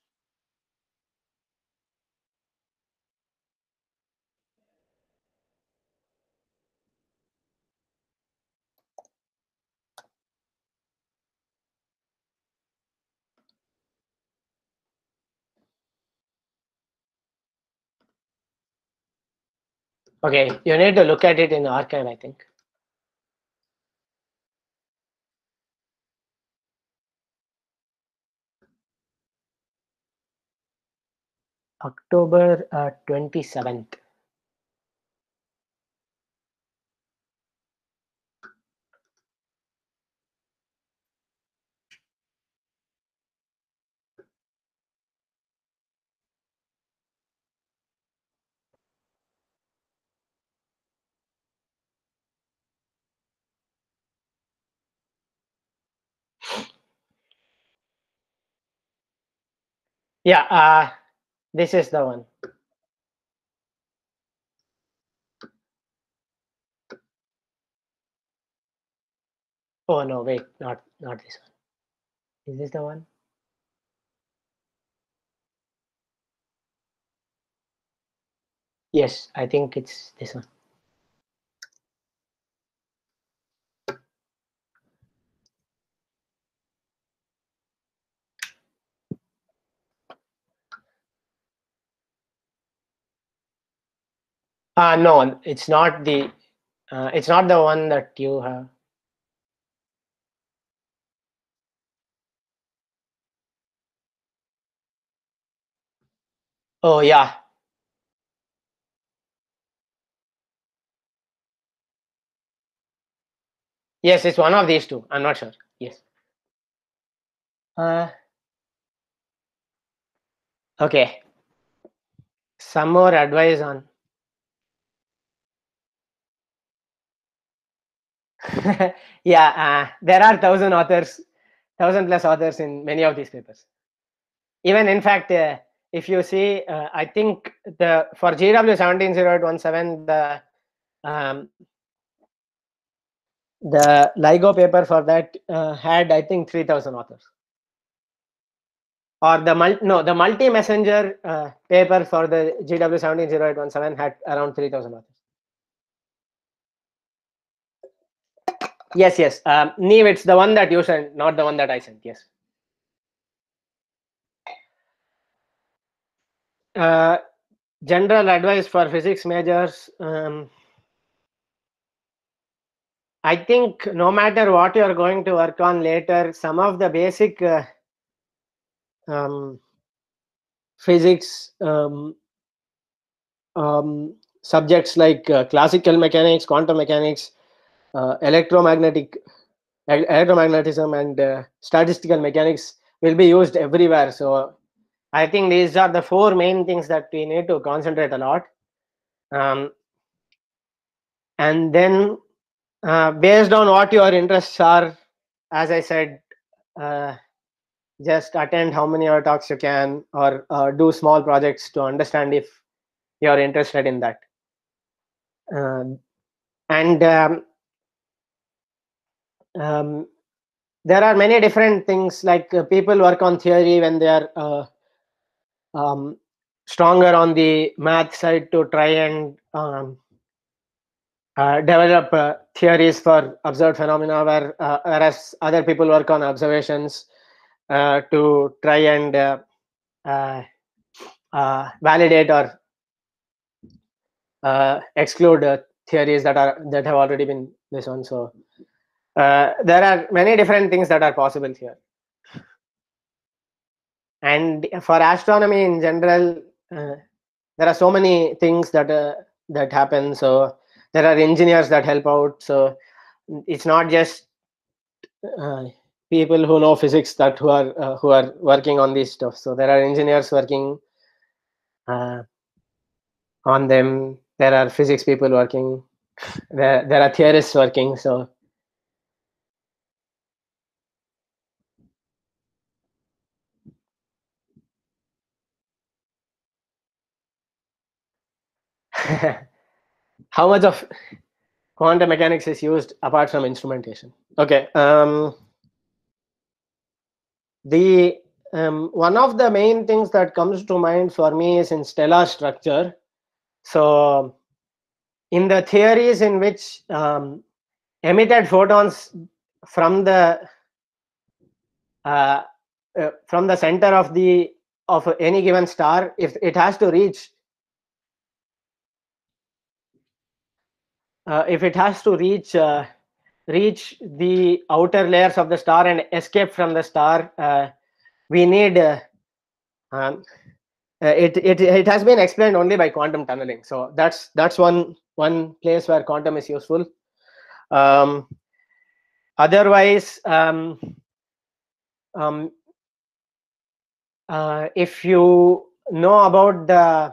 Okay, you need to look at it in arXiv, I think. October uh, twenty-seventh. Yeah, uh, this is the one. Oh no, wait, not not this one. Is this the one? Yes, I think it's this one. Uh, no, it's not the uh, it's not the one that you have. Oh yeah. Yes, it's one of these two. I'm not sure. Yes. Uh, okay. Some more advice on Yeah, uh, there are thousand authors, thousand plus authors in many of these papers. Even in fact, uh, if you see, uh, I think the for G W seventeen zero eight one seven, the um, the LIGO paper for that uh, had, I think, three thousand authors. Or the mul no, the multi-messenger uh, paper for the G W seventeen zero eight one seven had around three thousand authors. Yes, yes. Um, Neve, it's the one that you sent, not the one that I sent. Yes. Uh, general advice for physics majors. Um, I think no matter what you are going to work on later, some of the basic uh, um, physics um, um, subjects like uh, classical mechanics, quantum mechanics, uh, electromagnetic electromagnetism, and uh, statistical mechanics will be used everywhere. So I think these are the four main things that we need to concentrate a lot. Um, and then uh, based on what your interests are, as I said, uh, just attend how many hour talks you can, or uh, do small projects to understand if you're interested in that. Um, and um, um, there are many different things, like uh, people work on theory when they are uh, um, stronger on the math side to try and um, uh, develop uh, theories for observed phenomena, where uh, whereas other people work on observations uh, to try and uh, uh, uh, validate or uh, exclude uh, theories that are that have already been this one. So uh, there are many different things that are possible here. And for astronomy in general, uh, there are so many things that uh, that happen. So there are engineers that help out. So it's not just uh, people who know physics that who are uh, who are working on this stuff. So there are engineers working uh, on them. There are physics people working. There there are theorists working. So how much of quantum mechanics is used apart from instrumentation? Okay. Um, the um, one of the main things that comes to mind for me is in stellar structure. So in the theories in which um, emitted photons from the uh, uh, from the center of the of any given star, if it has to reach uh, if it has to reach uh, reach the outer layers of the star and escape from the star, uh, we need uh, um, uh, it, it it has been explained only by quantum tunneling. So that's that's one one place where quantum is useful. Um, otherwise, um, um, uh, if you know about the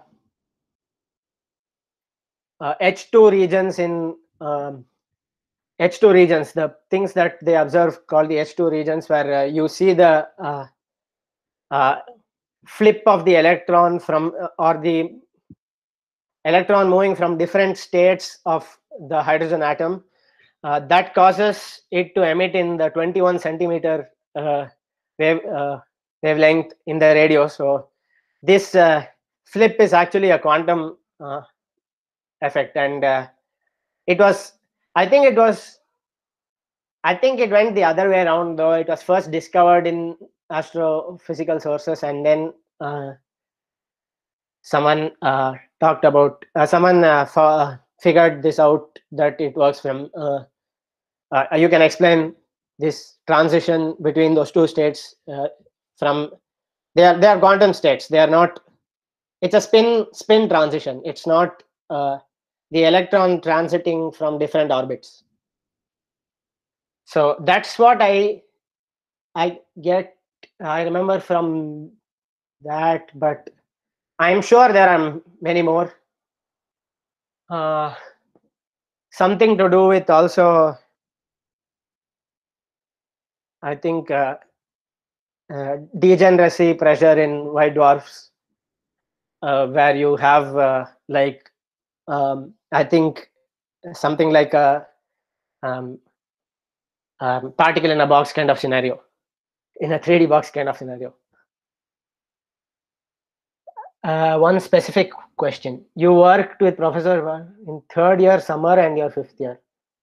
uh, H two regions in um, H two regions, the things that they observe called the H two regions, where uh, you see the uh, uh, flip of the electron from uh, or the electron moving from different states of the hydrogen atom, uh, that causes it to emit in the twenty-one centimeter uh, wave uh, wavelength in the radio. So this uh, flip is actually a quantum uh, effect, and uh, it was I think it was I think it went the other way around, though. It was first discovered in astrophysical sources, and then uh, someone uh, talked about uh, someone uh, f- figured this out, that it works from uh, uh, you can explain this transition between those two states uh, from they are they are quantum states. They are not. It's a spin spin transition. It's not uh, the electron transiting from different orbits. So that's what I I get. I remember from that, but I'm sure there are many more. Uh, something to do with also I think uh, uh, degeneracy pressure in white dwarfs, uh, where you have uh, like um, I think something like a um, um, particle in a box kind of scenario, in a three D box kind of scenario. Uh, one specific question. You worked with Professor in third year summer and your fifth year.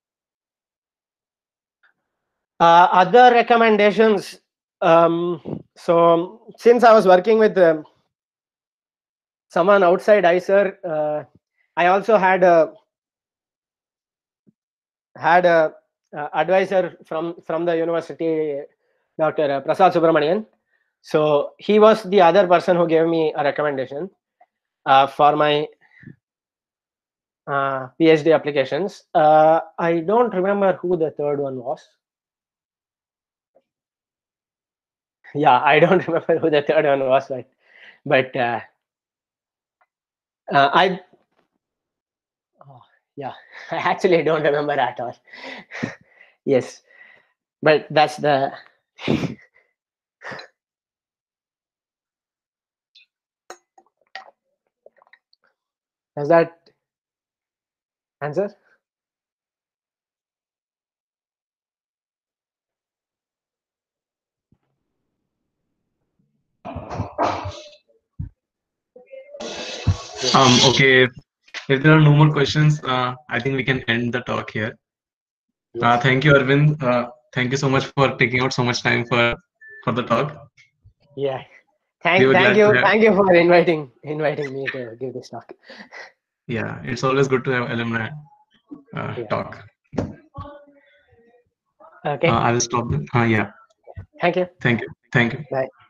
Uh, other recommendations. Um, so since I was working with um, someone outside I C E R, uh, I also had a had a uh, advisor from from the university, Doctor Prasad Subramanian. So he was the other person who gave me a recommendation uh, for my uh, PhD applications. Uh, I don't remember who the third one was. Yeah, I don't remember who the third one was, but but uh, uh, I oh, yeah, I actually don't remember at all. Yes, but that's the does that answer? Um, okay, if there are no more questions, uh, I think we can end the talk here. Yes. Uh, thank you, Arvind. Uh, thank you so much for taking out so much time for for the talk. Yeah. We Thank were thank glad you to have- thank you for inviting inviting me to give this talk. Yeah, it's always good to have alumni uh, Yeah. talk. Okay. Uh, I will stop. Uh, yeah. Thank you. Thank you. Thank you. Bye.